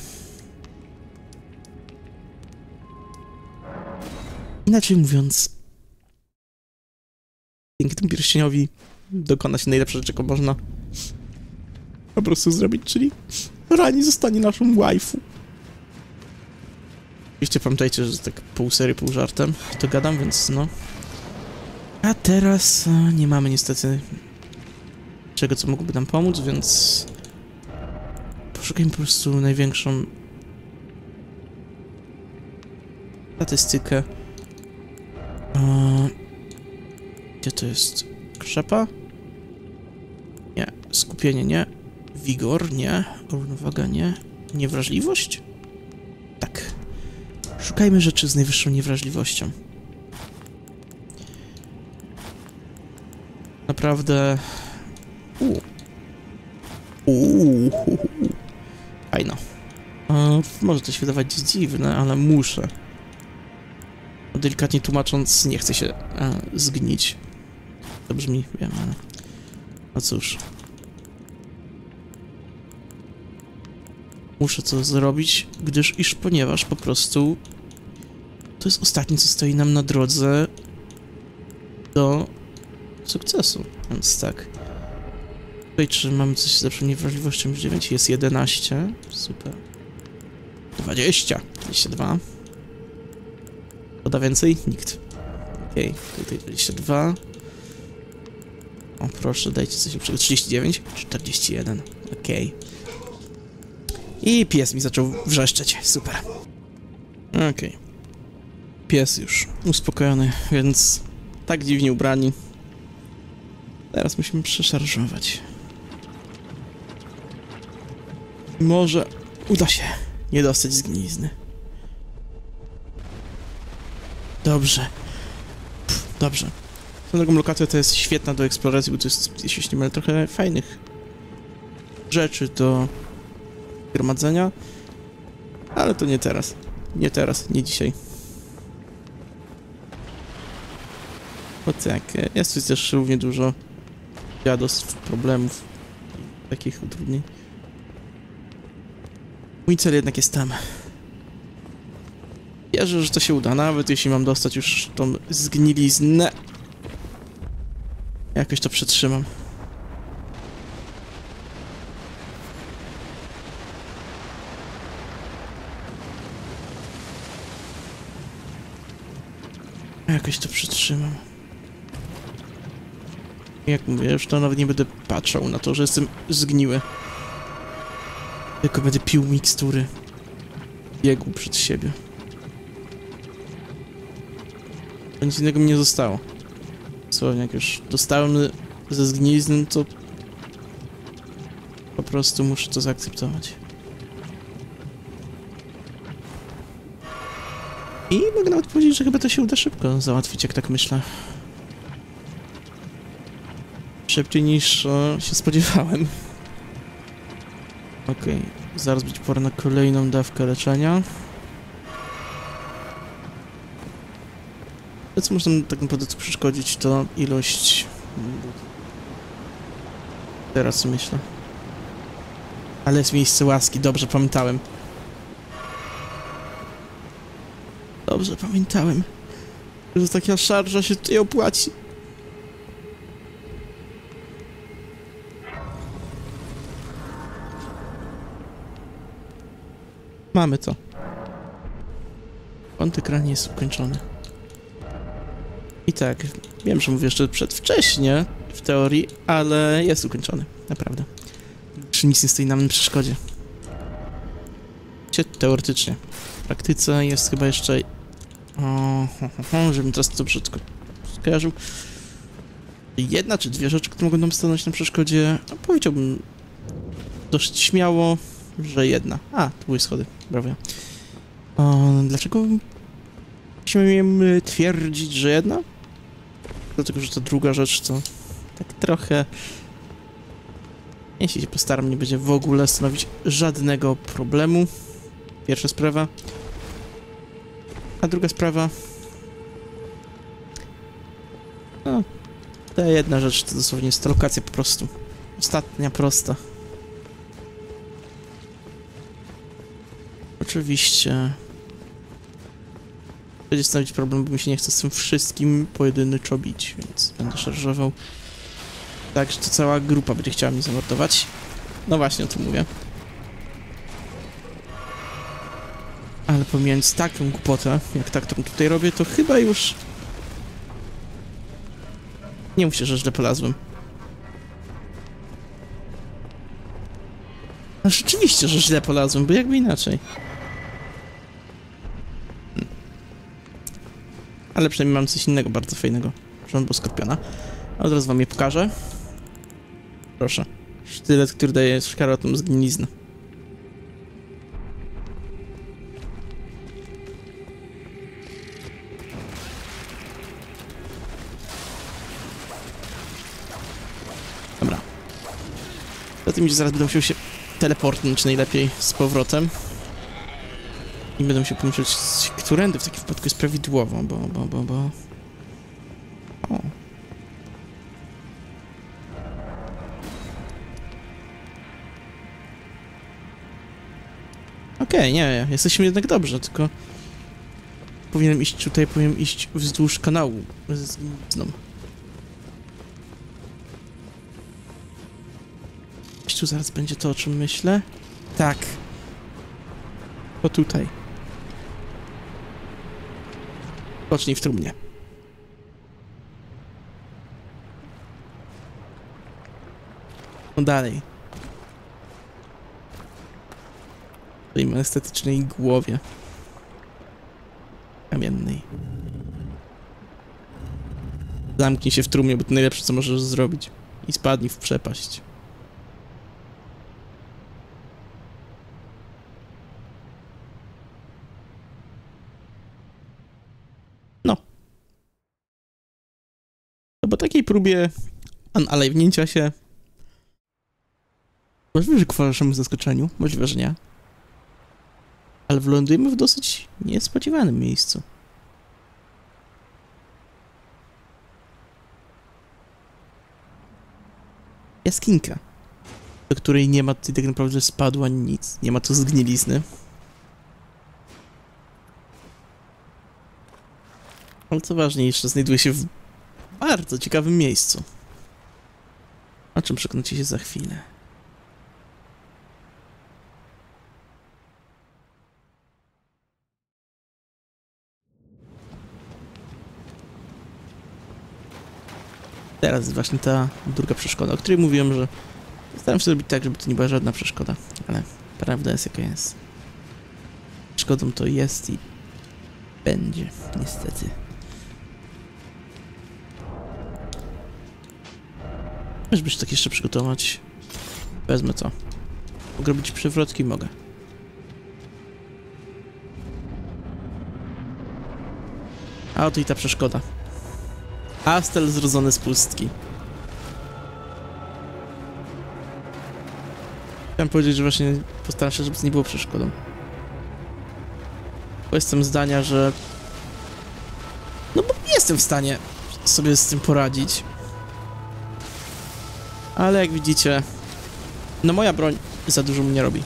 A: Inaczej mówiąc, dzięki temu pierścieniowi dokona się najlepsza rzecz, jaką można po prostu zrobić, czyli Rani zostanie naszą waifu. Oczywiście pamiętajcie, że tak pół serii, pół żartem to gadam, więc no. A teraz e, nie mamy niestety czego, co mogłoby nam pomóc, więc poszukajmy po prostu największą statystykę. E, gdzie to jest? Krzepa? Nie. Skupienie nie. Wigor nie. Równowaga nie. Niewrażliwość? Tak. Szukajmy rzeczy z najwyższą niewrażliwością. Naprawdę... Uuu. Uuu. Fajno. E, może to się wydawać dziwne, ale muszę. Delikatnie tłumacząc, nie chcę się e, zgnić. To brzmi, wiem, ale... No cóż. Muszę to zrobić, gdyż iż ponieważ po prostu to jest ostatnie, co stoi nam na drodze do sukcesu. Więc tak. Tutaj, czy mamy coś z lepszą niewrażliwością? dziewięć, jest jedenaście. Super. dwadzieścia. dwadzieścia dwa. Poda więcej? Nikt. Okej, okay. Tutaj dwadzieścia dwa. O, proszę, dajcie coś lepszego. trzydzieści dziewięć. czterdzieści jeden. Okej. Okay. I pies mi zaczął wrzeszczeć. Super. Okej. Okay. Pies już uspokojony, więc tak dziwnie ubrani. Teraz musimy przeszarżować. Może uda się nie dostać zgnizny. Dobrze. Pff, dobrze. Tą drugą lokację to jest świetna do eksploracji, bo to jest, jeśli się nie mylę, trochę fajnych rzeczy do gromadzenia. Ale to nie teraz. Nie teraz, nie dzisiaj. Bo tak, jest tu też równie dużo dziadostw, problemów, takich utrudnień. Mój cel jednak jest tam. Wierzę, że to się uda, nawet jeśli mam dostać już tą zgniliznę. Jakoś to przetrzymam. Jakoś to przytrzymam. Jak mówię, już to nawet nie będę patrzał na to, że jestem zgniły. Tylko będę pił mikstury. Biegł przed siebie. To nic innego mi nie zostało. Dosłownie, jak już dostałem ze zgnilizny, to po prostu muszę to zaakceptować. I mogę nawet powiedzieć, że chyba to się uda szybko załatwić, jak tak myślę. Szybciej niż e, się spodziewałem. Okej, okay. Zaraz być pora na kolejną dawkę leczenia. To co można tak naprawdę przeszkodzić, to ilość... Teraz myślę. Ale jest miejsce łaski, dobrze pamiętałem. Dobrze pamiętałem, że taka szarża się tutaj opłaci. Mamy to. Wątek ran jest ukończony. I tak, wiem, że mówię jeszcze przedwcześnie w teorii, ale jest ukończony, naprawdę. Czy nic nie stoi nam na przeszkodzie. Teoretycznie. W praktyce jest chyba jeszcze... O, ho, ho, ho, żebym teraz to brzydko skojarzył. Jedna czy dwie rzeczy, które mogą nam stanąć na przeszkodzie. No, powiedziałbym dość śmiało, że jedna. A, to były schody, brawo. O, dlaczego musimy twierdzić, że jedna? Dlatego, że ta druga rzecz to tak trochę... Jeśli się postaram, nie będzie w ogóle stanowić żadnego problemu. Pierwsza sprawa. A druga sprawa... No, ta jedna rzecz to dosłownie jest to lokacja po prostu. Ostatnia, prosta. Oczywiście... Będzie stanowić problem, bo mi się nie chce z tym wszystkim pojedynczo bić, więc będę szarżował. Tak, że to cała grupa będzie chciała mnie zamordować. No właśnie, o tym mówię. A Ale pomijając taką głupotę, jak ta, którą tutaj robię, to chyba już... Nie mów się, że źle polazłem. No rzeczywiście, że źle polazłem, bo jakby inaczej. Hmm. Ale przynajmniej mam coś innego bardzo fajnego. Rząd skorpiona. A od razu wam je pokażę. Proszę. Sztylet, który daje szkarłatom zgniliznę. Dobra. Zatem mi zaraz będę musiał się teleportnąć najlepiej z powrotem. I będę musiał pomyśleć, którędy w takim wypadku jest prawidłowo, bo, bo, bo, bo... O. Okej, okay, nie, jesteśmy jednak dobrze, tylko... Powinienem iść tutaj, powinienem iść wzdłuż kanału z zgnilizną. Tu zaraz będzie to, o czym myślę. Tak. To tutaj. Pocznij w trumnie. No dalej. W tej estetycznej głowie. Kamiennej. Zamknij się w trumnie, bo to najlepsze, co możesz zrobić. I spadnij w przepaść. No. To po takiej próbie unalivnięcia się... Możliwe, że ku waszemu zaskoczeniu, możliwe, że nie. Ale wylądujemy w dosyć niespodziewanym miejscu. Jaskinka, do której nie ma tutaj tak naprawdę spadu ani nic. Nie ma tu zgnilizny. Ale co ważniejsze, znajduje się w bardzo ciekawym miejscu. O czym przekonacie się za chwilę. Teraz jest właśnie ta druga przeszkoda, o której mówiłem, że staram się zrobić tak, żeby to nie była żadna przeszkoda, ale prawda jest jaka jest. Przeszkodą to jest i będzie, niestety. Możesz się tak jeszcze przygotować. Wezmę to. Mogę robić przewrotki? Mogę. A oto i ta przeszkoda. Astel zrodzony z pustki. Chciałem powiedzieć, że właśnie postaram się, żeby to nie było przeszkodą. Bo jestem zdania, że... No bo nie jestem w stanie sobie z tym poradzić. Ale jak widzicie... No moja broń za dużo mnie robi.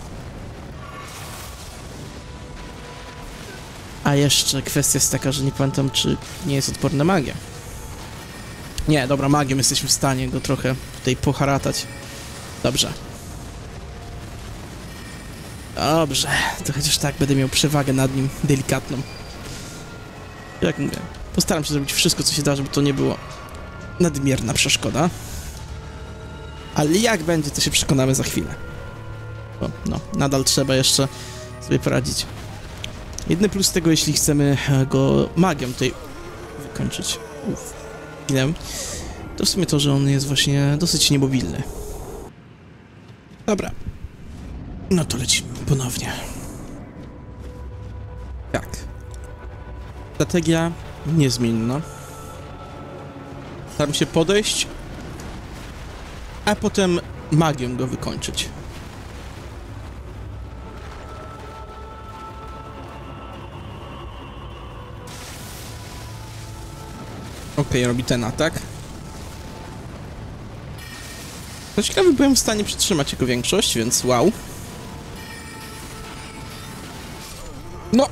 A: A jeszcze kwestia jest taka, że nie pamiętam, czy nie jest odporna magia. Nie, dobra, magią jesteśmy w stanie go trochę tutaj poharatać. Dobrze. Dobrze, to chociaż tak będę miał przewagę nad nim, delikatną. Jak mówię, postaram się zrobić wszystko, co się da, żeby to nie było nadmierna przeszkoda. Ale jak będzie, to się przekonamy za chwilę. Bo, no, nadal trzeba jeszcze sobie poradzić. Jedyny plus tego, jeśli chcemy go magią tutaj wykończyć. Uff. To w sumie to, że on jest właśnie dosyć niemobilny. Dobra. No to lecimy ponownie. Tak. Strategia niezmienna. Staram się podejść, a potem magią go wykończyć. Okej, okay, robi ten atak. No ciekawy, byłem w stanie przytrzymać jego większość, więc wow. No!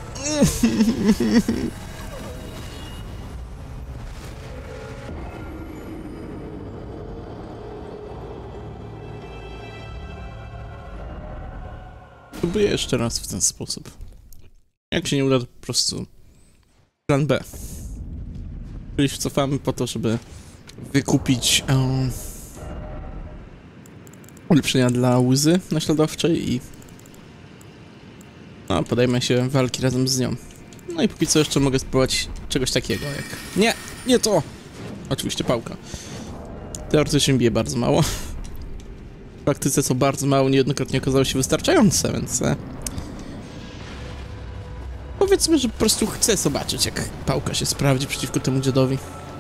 A: Próbuję jeszcze raz w ten sposób. Jak się nie uda, to po prostu plan B. Czyli cofamy po to, żeby wykupić um, ulepszenia dla łzy naśladowczej i no, podejmę się walki razem z nią. No i póki co jeszcze mogę spróbować czegoś takiego jak... Nie! Nie to! Oczywiście pałka. Teoretycznie bije bardzo mało. W praktyce co bardzo mało niejednokrotnie okazało się wystarczające, więc... E... Powiedzmy, że po prostu chcę zobaczyć, jak pałka się sprawdzi przeciwko temu dziadowi.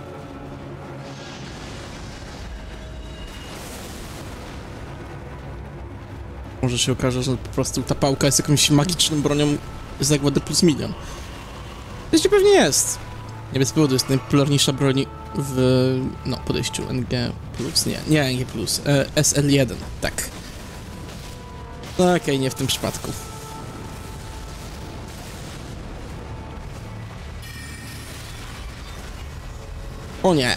A: Może się okaże, że po prostu ta pałka jest jakąś magiczną bronią zagłady plus milion. Zresztą pewnie jest. Nie bez powodu jest najpopularniejsza broń w no, podejściu N G plus, nie, nie N G plus, e, S L jeden, tak. No okej, okay, nie w tym przypadku. O nie.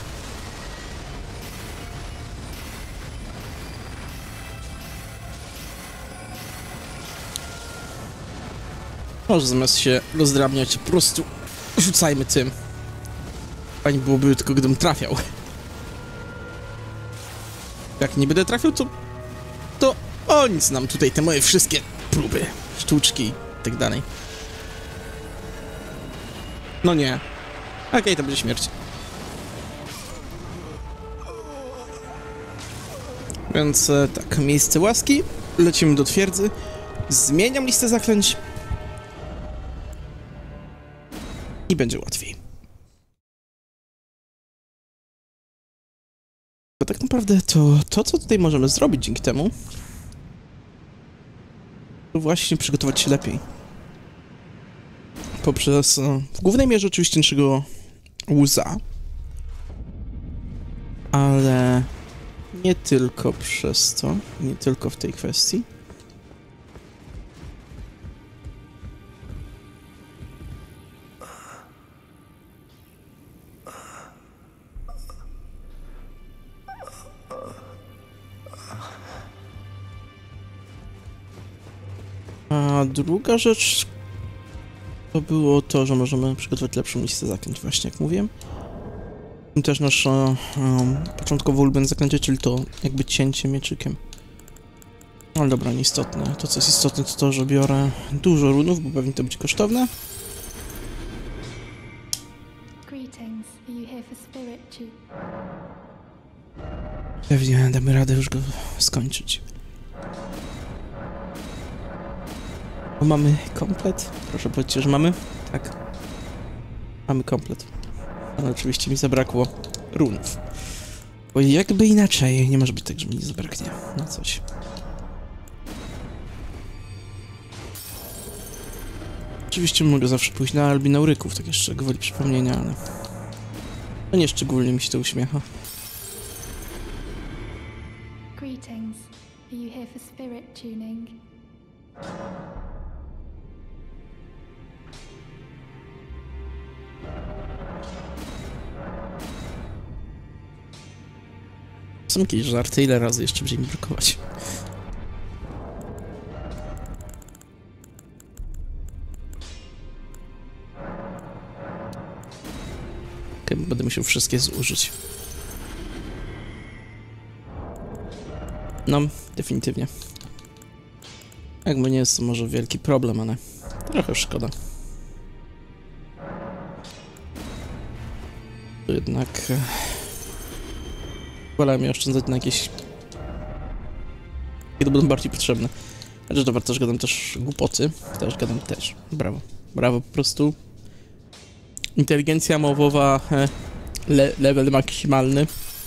A: Może zamiast się rozdrabniać, po prostu rzucajmy tym. Fajnie byłoby tylko, gdybym trafiał. Jak nie będę trafił, to... To o nic nam tutaj te moje wszystkie próby, sztuczki i tak dalej. No nie. Okej, okay, to będzie śmierć. Więc e, tak, miejsce łaski. Lecimy do twierdzy. Zmieniam listę zaklęć. I będzie łatwiej. To tak naprawdę to, to, co tutaj możemy zrobić dzięki temu, to właśnie przygotować się lepiej. Poprzez, w głównej mierze oczywiście naszego łza, ale nie tylko przez to, nie tylko w tej kwestii. A druga rzecz to było to, że możemy przygotować lepszą listę zaklęć, właśnie jak mówiłem. I też nasze um, początkowo ulubione zaklęcie, czyli to jakby cięcie mieczykiem. Ale dobra, nieistotne. To co jest istotne to to, że biorę dużo runów, bo pewnie to będzie kosztowne. Pewnie damy radę już go skończyć. Bo mamy komplet. Proszę powiedzieć, że mamy? Tak. Mamy komplet. Ale oczywiście mi zabrakło runów. Bo jakby inaczej, nie może być tak, że mi nie zabraknie na coś. Oczywiście mogę zawsze pójść na albinauryków, tak jeszcze gwoli przypomnienia, ale... No nie szczególnie mi się to uśmiecha.
C: Greetings. Are you here for spirit tuning?
A: Są jakieś żarty, ile razy jeszcze będzie mi brakować? Okej, okay, będę musiał wszystkie zużyć. No, definitywnie. Jakby nie jest to może wielki problem, ale trochę szkoda. To jednak... Wolałem je oszczędzać na jakieś... Kiedy będą bardziej potrzebne. Znaczy, dobra, też gadam też głupoty. Też gadam też. Brawo. Brawo, po prostu. Inteligencja mowowa... Le level maksymalny.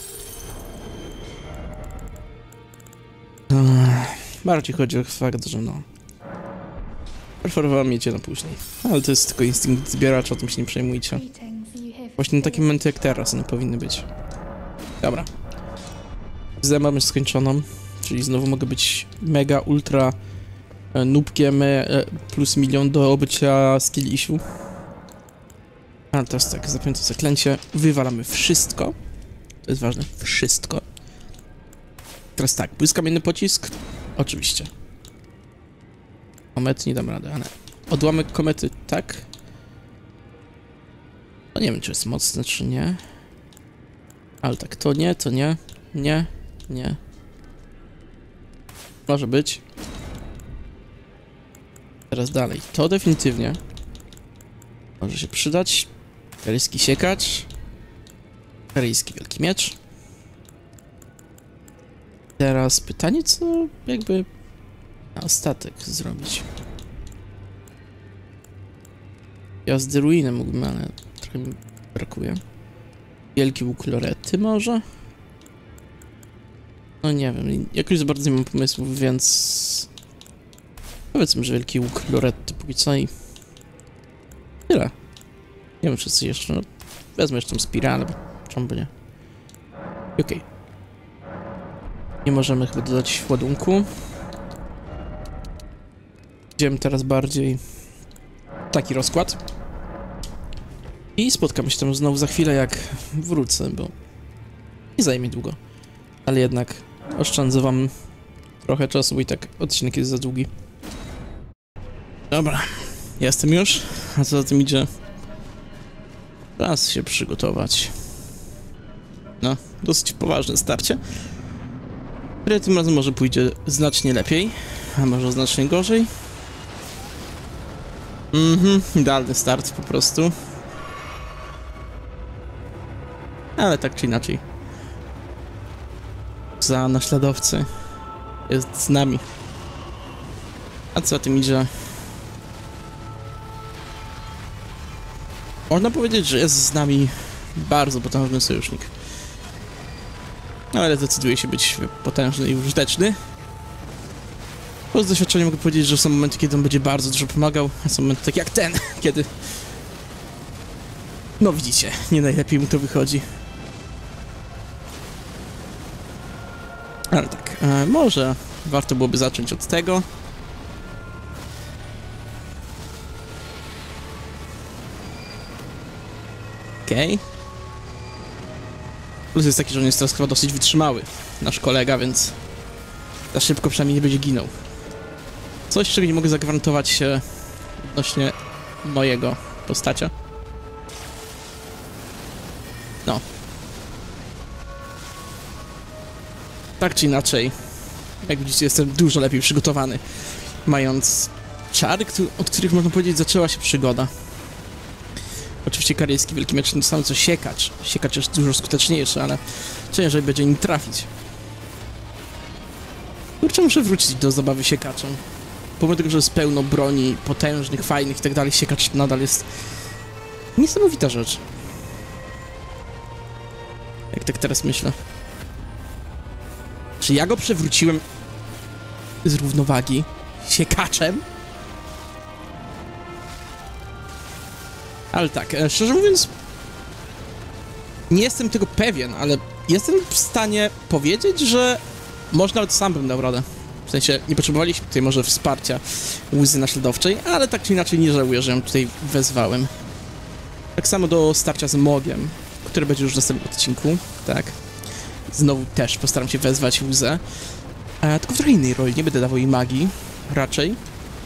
A: Bardziej chodzi o fakt, że no... Preferowałem mieć je na później. Ale to jest tylko instynkt zbieracza, o tym się nie przejmujcie. Właśnie na takie momenty jak teraz one powinny być. Dobra. Z mamy skończoną, czyli znowu mogę być mega, ultra e, nubkiem e, plus milion do obycia skill issue. Ale teraz tak, zapięte zaklęcie, wywalamy wszystko. To jest ważne, wszystko. Teraz tak, błyskamienny pocisk, oczywiście. Moment, nie dam rady, ale odłamek komety, tak? No nie wiem, czy jest mocne, czy nie. Ale tak, to nie, to nie, nie, nie. Może być. Teraz dalej. To definitywnie może się przydać. Karyjski siekacz. Karyjski wielki miecz. Teraz pytanie, co jakby na statek zrobić. Jazdy ruiny mógłbym, ale trochę mi brakuje. Wielki łuk lorety może? No nie wiem, jakoś za bardzo nie mam pomysłów, więc... Powiedzmy, że wielki łuk lorety póki co i... Tyle. Nie wiem, czy coś jeszcze, no... Wezmę jeszcze tą spiralę, bo czemu by nie? Okej. Okay. Nie możemy chyba dodać ładunku. Idziemy teraz bardziej... Taki rozkład. I spotkamy się tam znowu za chwilę, jak wrócę, bo... Nie zajmie długo. Ale jednak oszczędzę wam trochę czasu, bo i tak odcinek jest za długi. Dobra, jestem już, a co za tym idzie? Czas się przygotować. No, dosyć poważne starcie. Które tym razem może pójdzie znacznie lepiej, a może znacznie gorzej. Mhm, idealny start po prostu. Ale tak czy inaczej. Za naśladowcy jest z nami. A co za tym idzie? Można powiedzieć, że jest z nami bardzo potężny sojusznik. No ale decyduje się być potężny i użyteczny. Bo z doświadczenia mogę powiedzieć, że są momenty, kiedy on będzie bardzo dużo pomagał, a są momenty takie jak ten, kiedy... No widzicie, nie najlepiej mu to wychodzi. Ale tak, e, może warto byłoby zacząć od tego. Okej. Okay. Plus jest taki, że on jest teraz chyba dosyć wytrzymały, nasz kolega, więc za szybko przynajmniej nie będzie ginął. Coś, czego nie mogę zagwarantować się odnośnie mojego postacia. No. Tak czy inaczej, jak widzicie, jestem dużo lepiej przygotowany, mając czary, od których można powiedzieć zaczęła się przygoda. Oczywiście karyjski wielki miecz to samo co siekacz. Siekacz jest dużo skuteczniejszy, ale ciężej będzie nim trafić. Kurczę, muszę wrócić do zabawy siekaczem. Pomimo tego, że jest pełno broni potężnych, fajnych i tak dalej, siekacz nadal jest niesamowita rzecz. Jak tak teraz myślę. Czy ja go przewróciłem z równowagi siekaczem? Ale tak, szczerze mówiąc, nie jestem tego pewien, ale jestem w stanie powiedzieć, że może nawet sam bym dał radę. W sensie, nie potrzebowaliśmy tutaj może wsparcia łzy naśladowczej, ale tak czy inaczej nie żałuję, że ją tutaj wezwałem. Tak samo do starcia z Mogiem, które będzie już w następnym odcinku, tak. Znowu też postaram się wezwać łzę, e, tylko w trochę innej roli, nie będę dawał jej magii, raczej.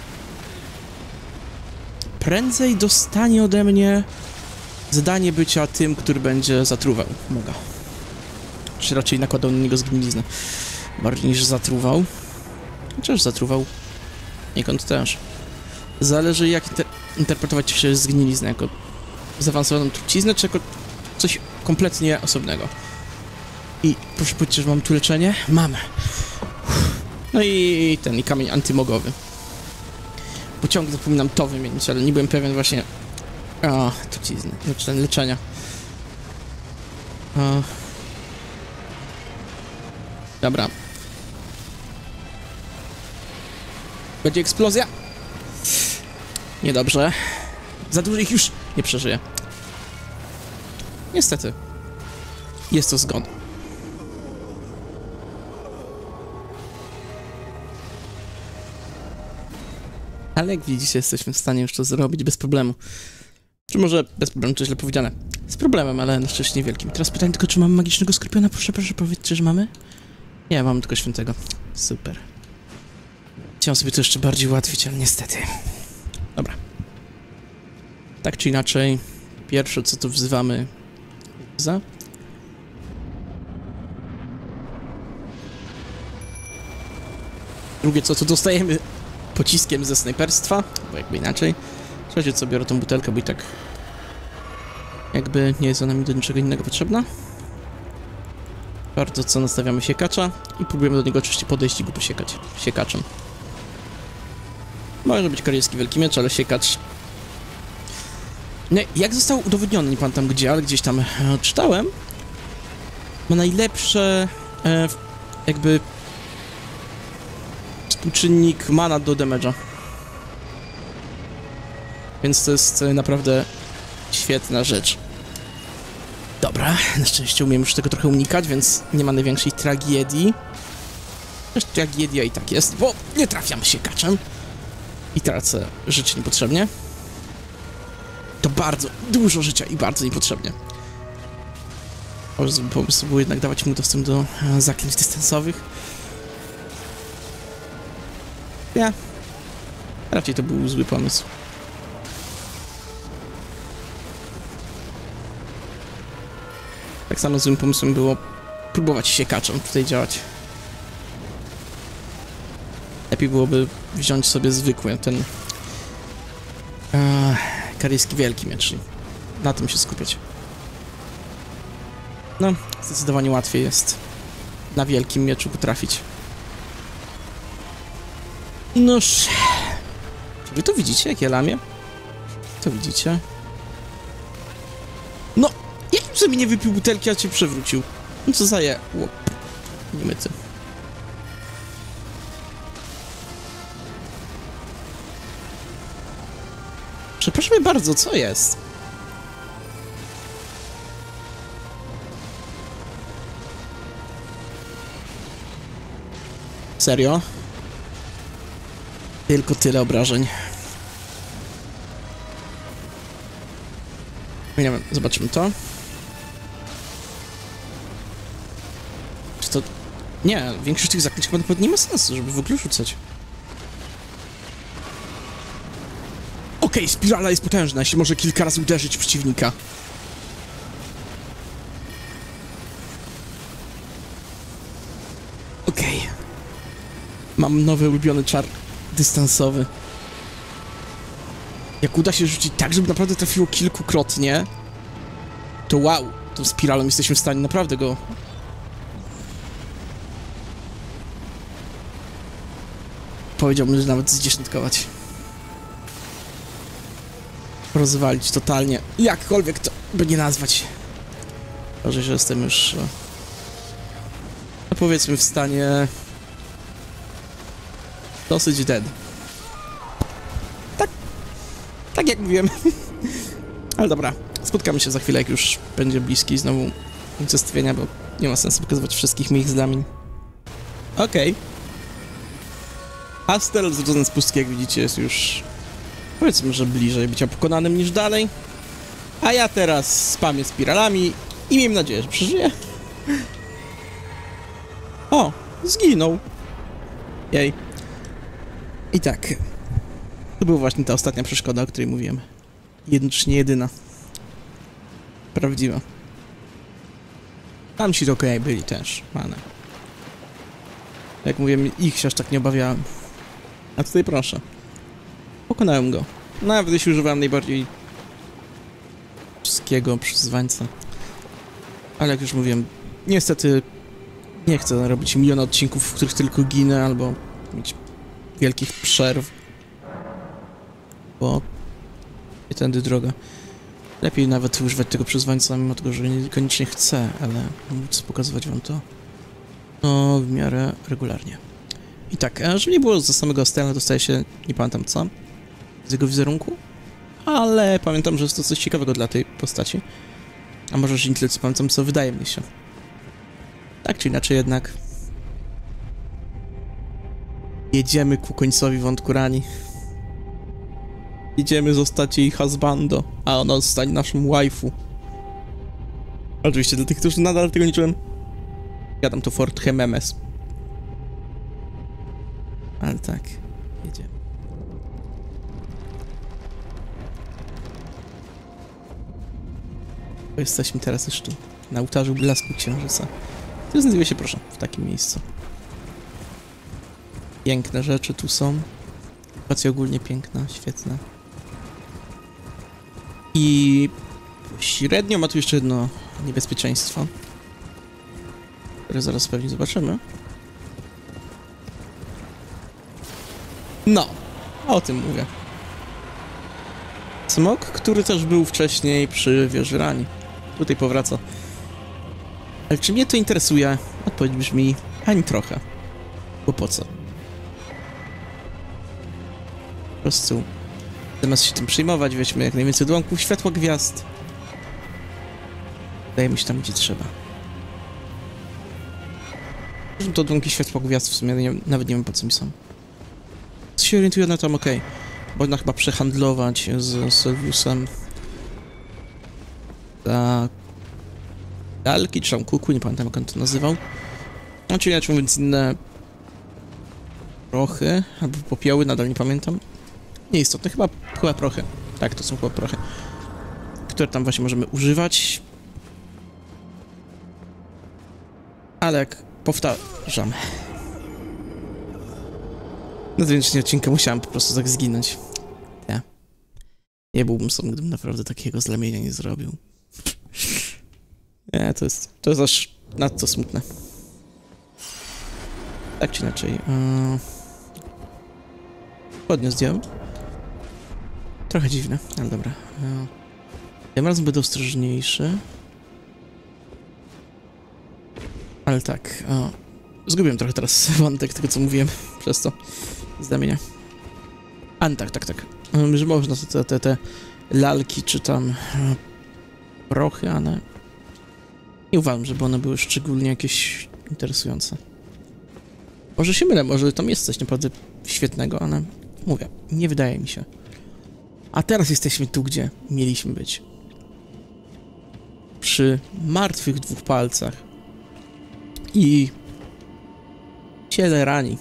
A: Prędzej dostanie ode mnie zadanie bycia tym, który będzie zatruwał Moga. Czy raczej nakładał na niego zgniliznę. Bardziej niż zatruwał. Chociaż zatruwał niekąd też. Zależy, jak inter interpretować się zgniliznę. Jako zaawansowaną truciznę, czy jako coś kompletnie osobnego. I proszę powiedzieć, że mam tu leczenie? Mam. No i ten, i kamień antymogowy. Bo ciągle zapominam to wymienić, ale nie byłem pewien właśnie... O, trucizny, znaczy leczenia. O. Dobra. Będzie eksplozja. Niedobrze. Za dużo ich już nie przeżyję. Niestety. Jest to zgon. Ale jak widzicie, jesteśmy w stanie już to zrobić bez problemu. Czy może bez problemu, to źle powiedziane. Z problemem, ale na szczęście niewielkim. Teraz pytanie tylko, czy mamy magicznego skorpiona? Proszę, proszę, powiedzcie, że mamy? Nie, mamy tylko świętego. Super. Chciałem sobie to jeszcze bardziej ułatwić, ale niestety. Dobra. Tak czy inaczej, pierwsze co to wzywamy za. Drugie co to dostajemy pociskiem ze snajperstwa, bo jakby inaczej. Słuchajcie co, biorę tą butelkę, bo i tak jakby nie jest ona mi do niczego innego potrzebna. Bardzo co, nastawiamy siekacza i próbujemy do niego oczywiście podejść i go posiekać siekaczem. Może być korejski wielki miecz, ale siekacz... Nie, jak został udowodniony, nie pamiętam gdzie, ale gdzieś tam e, czytałem, ma najlepsze e, jakby współczynnik mana do damage'a. Więc to jest e, naprawdę świetna rzecz. Dobra, na szczęście umiem już tego trochę unikać, więc nie ma największej tragedii. Zresztą tragedia i tak jest, bo nie trafiam siekaczem i tracę życie niepotrzebnie. To bardzo dużo życia i bardzo niepotrzebnie. Może zły pomysł był jednak dawać mu dostęp do e, zaklęć dystansowych. Nie. Raczej to był zły pomysł. Tak samo złym pomysłem było próbować siekaczem tutaj działać. Lepiej byłoby wziąć sobie zwykły, ten e, korejski wielki miecz. Na tym się skupiać. No, zdecydowanie łatwiej jest na wielkim mieczu potrafić. Noż... Czy wy to widzicie, jak ja lamię? To widzicie? No! Jakim sobie nie wypił butelki, a cię przewrócił? No co za je... Łop. Nie myty. Przepraszam bardzo, co jest? Serio? Tylko tyle obrażeń. Nie wiem, zobaczymy to. Czy to... Nie, większość tych zaklęć chyba naprawdę nie ma sensu, żeby w ogóle rzucać. Okej, okay, spirala jest potężna, jeśli może kilka razy uderzyć przeciwnika. Okej. Okay. Mam nowy ulubiony czar dystansowy. Jak uda się rzucić tak, żeby naprawdę trafiło kilkukrotnie, to wow, tą spiralą jesteśmy w stanie naprawdę go... Powiedziałbym, że nawet zdziesiątkować. Rozwalić totalnie. Jakkolwiek to by nie nazwać. Może, że jestem już... No powiedzmy w stanie... Dosyć dead. Tak. Tak jak mówiłem. Ale dobra. Spotkamy się za chwilę, jak już będzie bliski znowu unicestwienia, bo nie ma sensu pokazywać wszystkich moich znamień. Okej. Okay. Astel zrodzony z pustki, jak widzicie, jest już... Powiedzmy, że bliżej bycia pokonanym niż dalej. A ja teraz spamię spiralami i miejmy nadzieję, że przeżyję. O! Zginął. Jej. I tak. To była właśnie ta ostatnia przeszkoda, o której mówiłem. Jednocześnie jedyna. Prawdziwa. Tam ci okej okay, byli też, mane. Jak mówiłem, ich się aż tak nie obawiałem. A tutaj proszę. Pokonałem go. Nawet jeśli używałem najbardziej wszystkiego przyzwańca. Ale jak już mówiłem, niestety nie chcę robić miliona odcinków, w których tylko ginę, albo mieć wielkich przerw. Bo nie tędy droga. Lepiej nawet używać tego przyzwańca, mimo tego, że niekoniecznie chcę, ale móc pokazywać wam to no, w miarę regularnie. I tak, żeby nie było za samego Astela, dostaje się, nie pamiętam co, z jego wizerunku, ale pamiętam, że jest to coś ciekawego dla tej postaci. A może, że nie tyle co pamiętam, co wydaje mi się. Tak czy inaczej jednak jedziemy ku końcowi wątku Rani. Jedziemy zostać jej husbando, a ona zostanie naszą waifu. Oczywiście dla tych, którzy nadal tego nie czułem, jadam to Fort Hememes. Ale tak, jedziemy. Bo jesteśmy teraz już tu, na ołtarzu blasku księżyca. To znajduje się, proszę, w takim miejscu. Piękne rzeczy tu są. Sytuacja ogólnie piękna, świetna. I średnio ma tu jeszcze jedno niebezpieczeństwo, które zaraz pewnie zobaczymy. No, o tym mówię. Smok, który też był wcześniej przy wieży Rani. Tutaj powraca. Ale czy mnie to interesuje? Odpowiedź brzmi ani trochę. Bo po co? Po prostu zamiast się tym przejmować, weźmy jak najwięcej odłamków światła gwiazd. Dajemy się tam, gdzie trzeba. To odłamki światła gwiazd w sumie nie, nawet nie wiem, po co mi są. Co się orientuję na tym, okej. Okay. Można chyba przehandlować z Sylwiusem za lalki, czy tam kuku, nie pamiętam jak on to nazywał. Znaczy inaczej mówiąc inne prochy, albo popioły, nadal nie pamiętam. Nieistotne, chyba, chyba prochy. Tak, to są chyba prochy, które tam właśnie możemy używać. Ale jak powtarzam, na zakończenie odcinka musiałem po prostu tak zginąć. Nie. Nie byłbym sobą, gdybym naprawdę takiego zlamienia nie zrobił. Nie, to jest, to jest aż nadto smutne. Tak czy inaczej. Yy... Podniósł zdjął. Trochę dziwne, ale dobra. Yy... Tym razem będę ostrożniejszy. Ale tak. O. Zgubiłem trochę teraz wątek tego, co mówiłem przez to zdamienia. A tak, tak, tak. Yy, że można te, te, te lalki, czy tam yy, prochy, ale nie uważam, żeby one były szczególnie jakieś interesujące. Może się mylę, może tam jest coś naprawdę świetnego, ale mówię, nie wydaje mi się. A teraz jesteśmy tu, gdzie mieliśmy być. Przy martwych dwóch palcach i ciele Rani.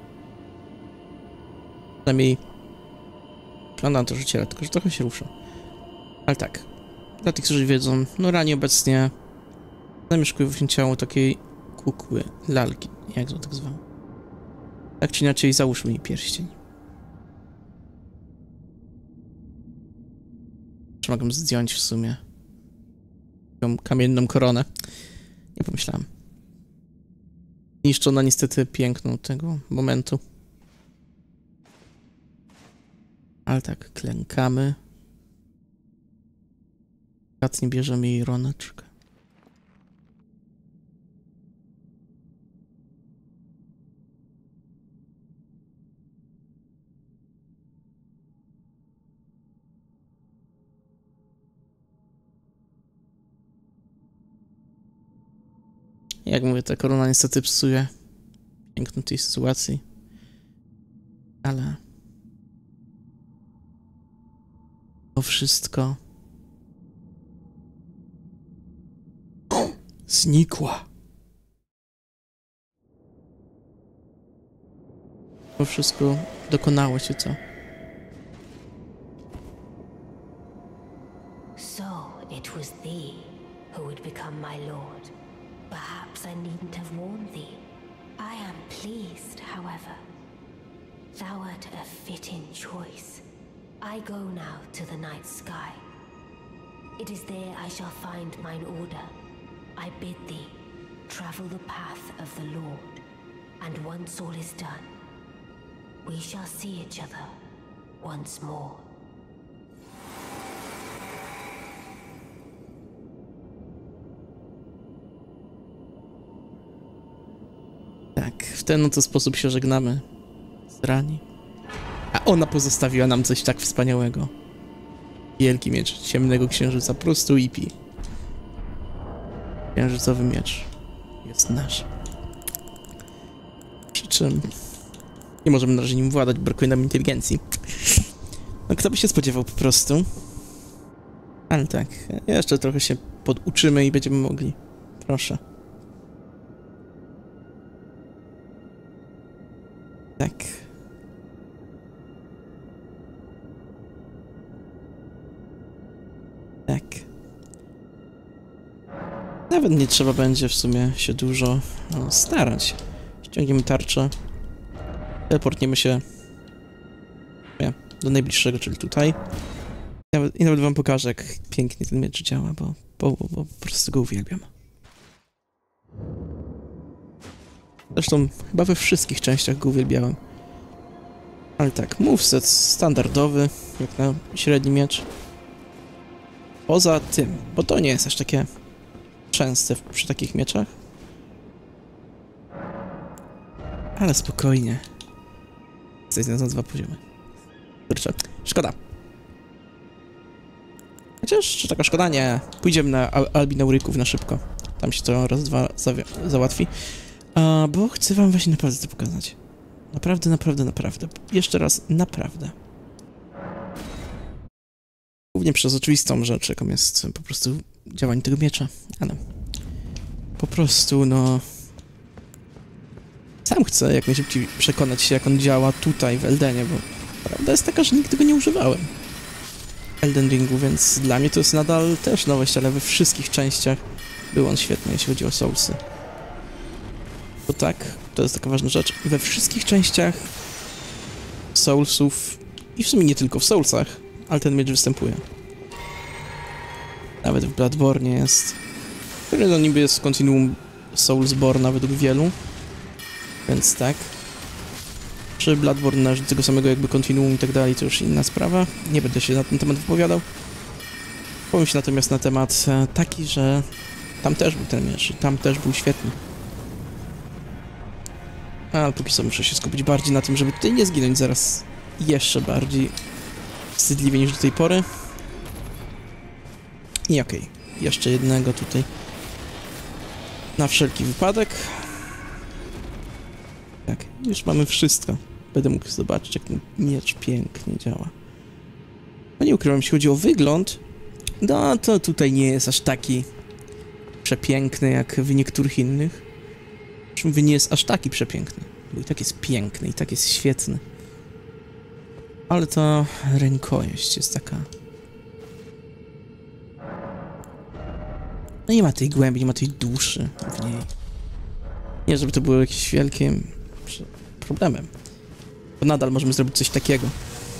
A: Przynajmniej wygląda na to, że ciele, tylko że trochę się rusza. Ale tak, dla tych, którzy wiedzą, no Rani obecnie zamieszkuje w ciało takiej kukły, lalki, jak to tak zwał. Tak czy inaczej, załóżmy jej pierścień. Czy mogę zdjąć w sumie tą kamienną koronę? Nie pomyślałem. Niszczona niestety piękno tego momentu. Ale tak, klękamy. Delikatnie bierzemy jej roneczkę. Jak mówię, ta korona niestety psuje piękno tej sytuacji. Ale to wszystko znikła. To wszystko dokonało się, co?
B: So it was thee who would become my lord. Perhaps I needn't have warned thee. I am pleased, however. Thou art a fitting choice. I go now to the night sky. It is there I shall find mine order. I bid thee travel the path of the Lord, and once all is done, we shall see each other once more.
A: Tak, w ten oto sposób się żegnamy z Rani. A ona pozostawiła nam coś tak wspaniałego. Wielki miecz ciemnego księżyca, po prostu I P. Księżycowy miecz jest nasz. Przy czym nie możemy na razie nim władać, brakuje nam inteligencji. No kto by się spodziewał po prostu. Ale tak, jeszcze trochę się poduczymy i będziemy mogli. Proszę. Tak. Tak. Nawet nie trzeba będzie w sumie się dużo no, starać. Ściągniemy tarczę. Teleportniemy się nie, do najbliższego, czyli tutaj. I nawet, I nawet wam pokażę, jak pięknie ten miecz działa, bo, bo, bo, bo po prostu go uwielbiam. Zresztą chyba we wszystkich częściach go uwielbiałem. Ale tak, moveset standardowy, jak na średni miecz. Poza tym, bo to nie jest aż takie częste przy takich mieczach. Ale spokojnie. Jesteś na dwa poziomy. Kurczę, szkoda. Chociaż, czy taka szkoda? Nie. Pójdziemy na Al Albinauryków na szybko. Tam się to raz, dwa załatwi. A, bo chcę wam właśnie naprawdę to pokazać. Naprawdę, naprawdę, naprawdę. Jeszcze raz, naprawdę. Głównie przez oczywistą rzecz, jaką jest po prostu działanie tego miecza. Ale po prostu, no... Sam chcę jak najszybciej przekonać się, jak on działa tutaj w Eldenie, bo prawda jest taka, że nigdy go nie używałem. Elden Ringu, więc dla mnie to jest nadal też nowość, ale we wszystkich częściach był on świetny, jeśli chodzi o Soulsy. Bo tak, to jest taka ważna rzecz, we wszystkich częściach Soulsów, i w sumie nie tylko w Soulsach, ale ten miecz występuje. Nawet w Bloodborne jest, który no niby jest kontinuum Soulsborne'a według wielu, więc tak. Czy Bloodborne należy do tego samego jakby kontinuum i tak dalej, to już inna sprawa. Nie będę się na ten temat wypowiadał. Powiem się natomiast na temat e, taki, że tam też był ten miecz i tam też był świetny. Ale póki co muszę się skupić bardziej na tym, żeby tutaj nie zginąć zaraz jeszcze bardziej wstydliwie niż do tej pory. I okej, okay. Jeszcze jednego tutaj na wszelki wypadek. Tak, już mamy wszystko. Będę mógł zobaczyć, jak ten miecz pięknie działa. No nie ukrywam, jeśli chodzi o wygląd, no to tutaj nie jest aż taki przepiękny jak w niektórych innych. Zresztą nie jest aż taki przepiękny, bo i tak jest piękny, i tak jest świetny. Ale ta rękojeść jest taka... No nie ma tej głębi, nie ma tej duszy w niej. Nie, żeby to było jakimś wielkim problemem. Bo nadal możemy zrobić coś takiego.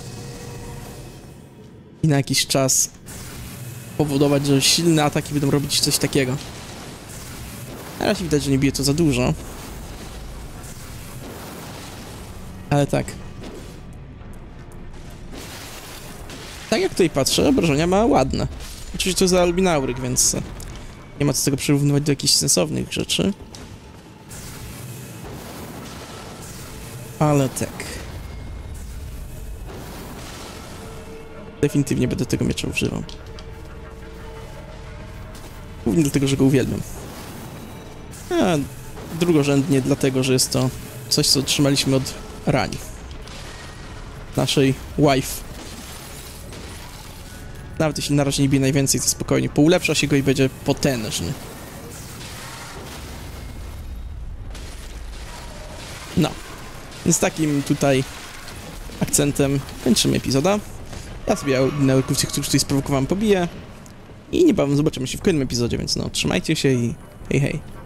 A: I na jakiś czas powodować, że silne ataki będą robić coś takiego. Na razie widać, że nie bije to za dużo. Ale tak. Tak jak tutaj patrzę, obrażenia ma ładne. Oczywiście to jest Albinauryk, więc nie ma co tego przyrównywać do jakichś sensownych rzeczy. Ale tak. Definitywnie będę tego miecza używał. Głównie dlatego, że go uwielbiam. A drugorzędnie dlatego, że jest to coś, co otrzymaliśmy od Rani. Naszej wife. Nawet jeśli na razie nie bije najwięcej, to spokojnie poulepsza się go i będzie potężny. No. Więc takim tutaj akcentem kończymy epizoda. Ja sobie Albinauryków, tych, których tutaj sprowokowałem, pobiję. I niebawem zobaczymy się w kolejnym epizodzie, więc no, trzymajcie się i hej hej.